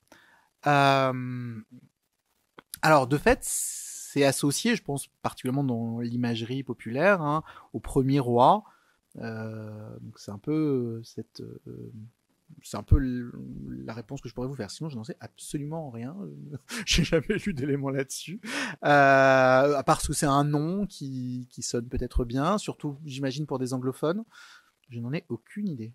Alors, de fait, c'est associé, je pense, particulièrement dans l'imagerie populaire, hein, au premier roi. Donc c'est un peu c'est un peu la réponse que je pourrais vous faire. Sinon, je n'en sais absolument rien. J'ai jamais lu d'éléments là-dessus. À part que c'est un nom qui sonne peut-être bien, surtout, j'imagine, pour des anglophones. Je n'en ai aucune idée.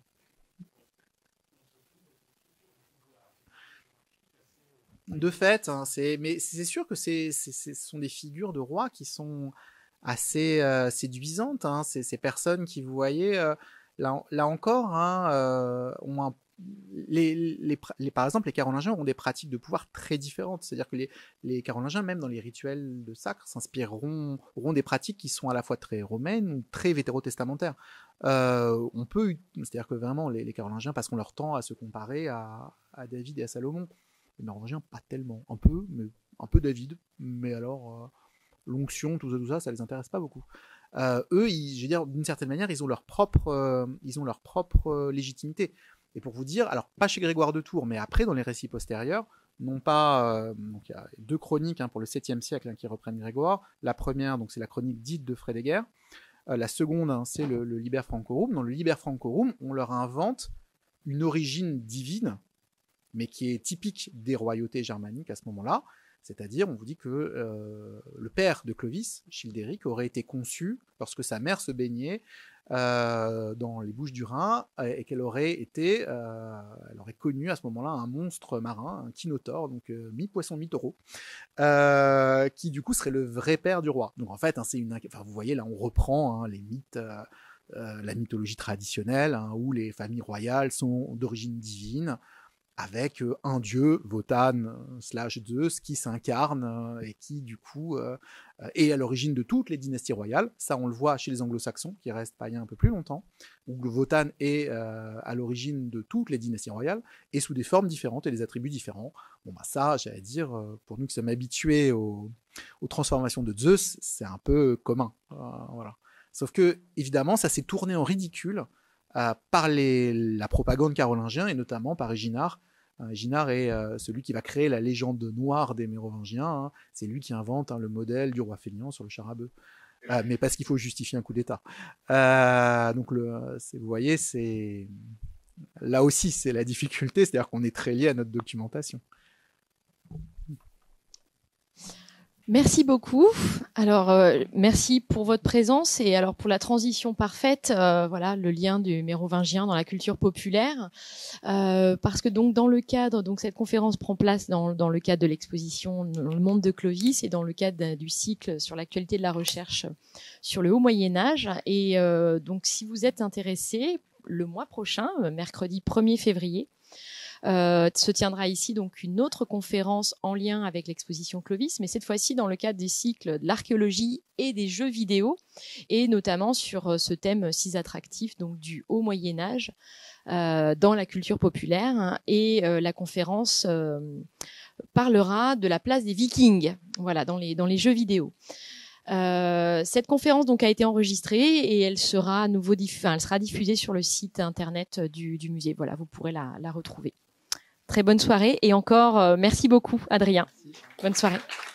De fait, hein, mais c'est sûr que ce sont des figures de rois qui sont assez séduisantes. Hein. Ces personnes qui, vous voyez, là encore, hein, ont par exemple, les Carolingiens ont des pratiques de pouvoir très différentes. C'est-à-dire que les Carolingiens, même dans les rituels de sacre, auront des pratiques qui sont à la fois très romaines ou très vétérotestamentaires. C'est-à-dire que vraiment, les Carolingiens passeront leur temps à se comparer à David et à Salomon. Les Mérovingiens, pas tellement. Un peu David, mais alors l'onction, tout ça, ça les intéresse pas beaucoup. Eux, je veux dire, d'une certaine manière, ils ont leur propre légitimité. Et pour vous dire, alors pas chez Grégoire de Tours, mais après dans les récits postérieurs, non pas, donc il y a 2 chroniques, hein, pour le 7e siècle, hein, qui reprennent Grégoire. La première, donc c'est la chronique dite de Frédéguerre. La seconde, hein, c'est le Liber Francorum. Dans le Liber Francorum, on leur invente une origine divine, mais qui est typique des royautés germaniques à ce moment-là. C'est-à-dire, on vous dit que le père de Clovis, Childéric, aurait été conçu lorsque sa mère se baignait dans les Bouches du Rhin, et qu'elle aurait connu à ce moment-là un monstre marin, un kinotaure, donc mi-poisson, mi-taureau, qui du coup serait le vrai père du roi. Donc en fait, hein, vous voyez, là on reprend, hein, les mythes, la mythologie traditionnelle, hein, où les familles royales sont d'origine divine, avec un dieu, Wotan / Zeus, qui s'incarne et qui, du coup, est à l'origine de toutes les dynasties royales. Ça, on le voit chez les anglo-saxons, qui restent païens un peu plus longtemps, où le Wotan est à l'origine de toutes les dynasties royales, et sous des formes différentes et des attributs différents. Bon, bah ça, j'allais dire, pour nous qui sommes habitués aux transformations de Zeus, c'est un peu commun. Voilà. Sauf que, évidemment, ça s'est tourné en ridicule par la propagande carolingienne, et notamment par Éginard. Éginard est celui qui va créer la légende noire des Mérovingiens. Hein. C'est lui qui invente, hein, le modèle du roi fainéant sur le char à bœuf. Mais parce qu'il faut justifier un coup d'État. Donc, vous voyez, là aussi, c'est la difficulté, c'est-à-dire qu'on est très lié à notre documentation. Merci beaucoup. Alors, merci pour votre présence et alors pour la transition parfaite, voilà, le lien du mérovingien dans la culture populaire, parce que donc dans le cadre, donc cette conférence prend place dans le cadre de l'exposition Le Monde de Clovis et dans le cadre du cycle sur l'actualité de la recherche sur le Haut Moyen Âge. Et donc, si vous êtes intéressé, le mois prochain, mercredi 1er février, se tiendra ici donc une autre conférence en lien avec l'exposition Clovis, mais cette fois-ci dans le cadre des cycles de l'archéologie et des jeux vidéo, et notamment sur ce thème si attractif donc du Haut Moyen Âge dans la culture populaire. Et la conférence parlera de la place des Vikings, voilà, dans les jeux vidéo. Cette conférence donc a été enregistrée et elle sera elle sera diffusée sur le site internet du musée. Voilà, vous pourrez la retrouver. Très bonne soirée et encore merci beaucoup Adrien. Bonne soirée.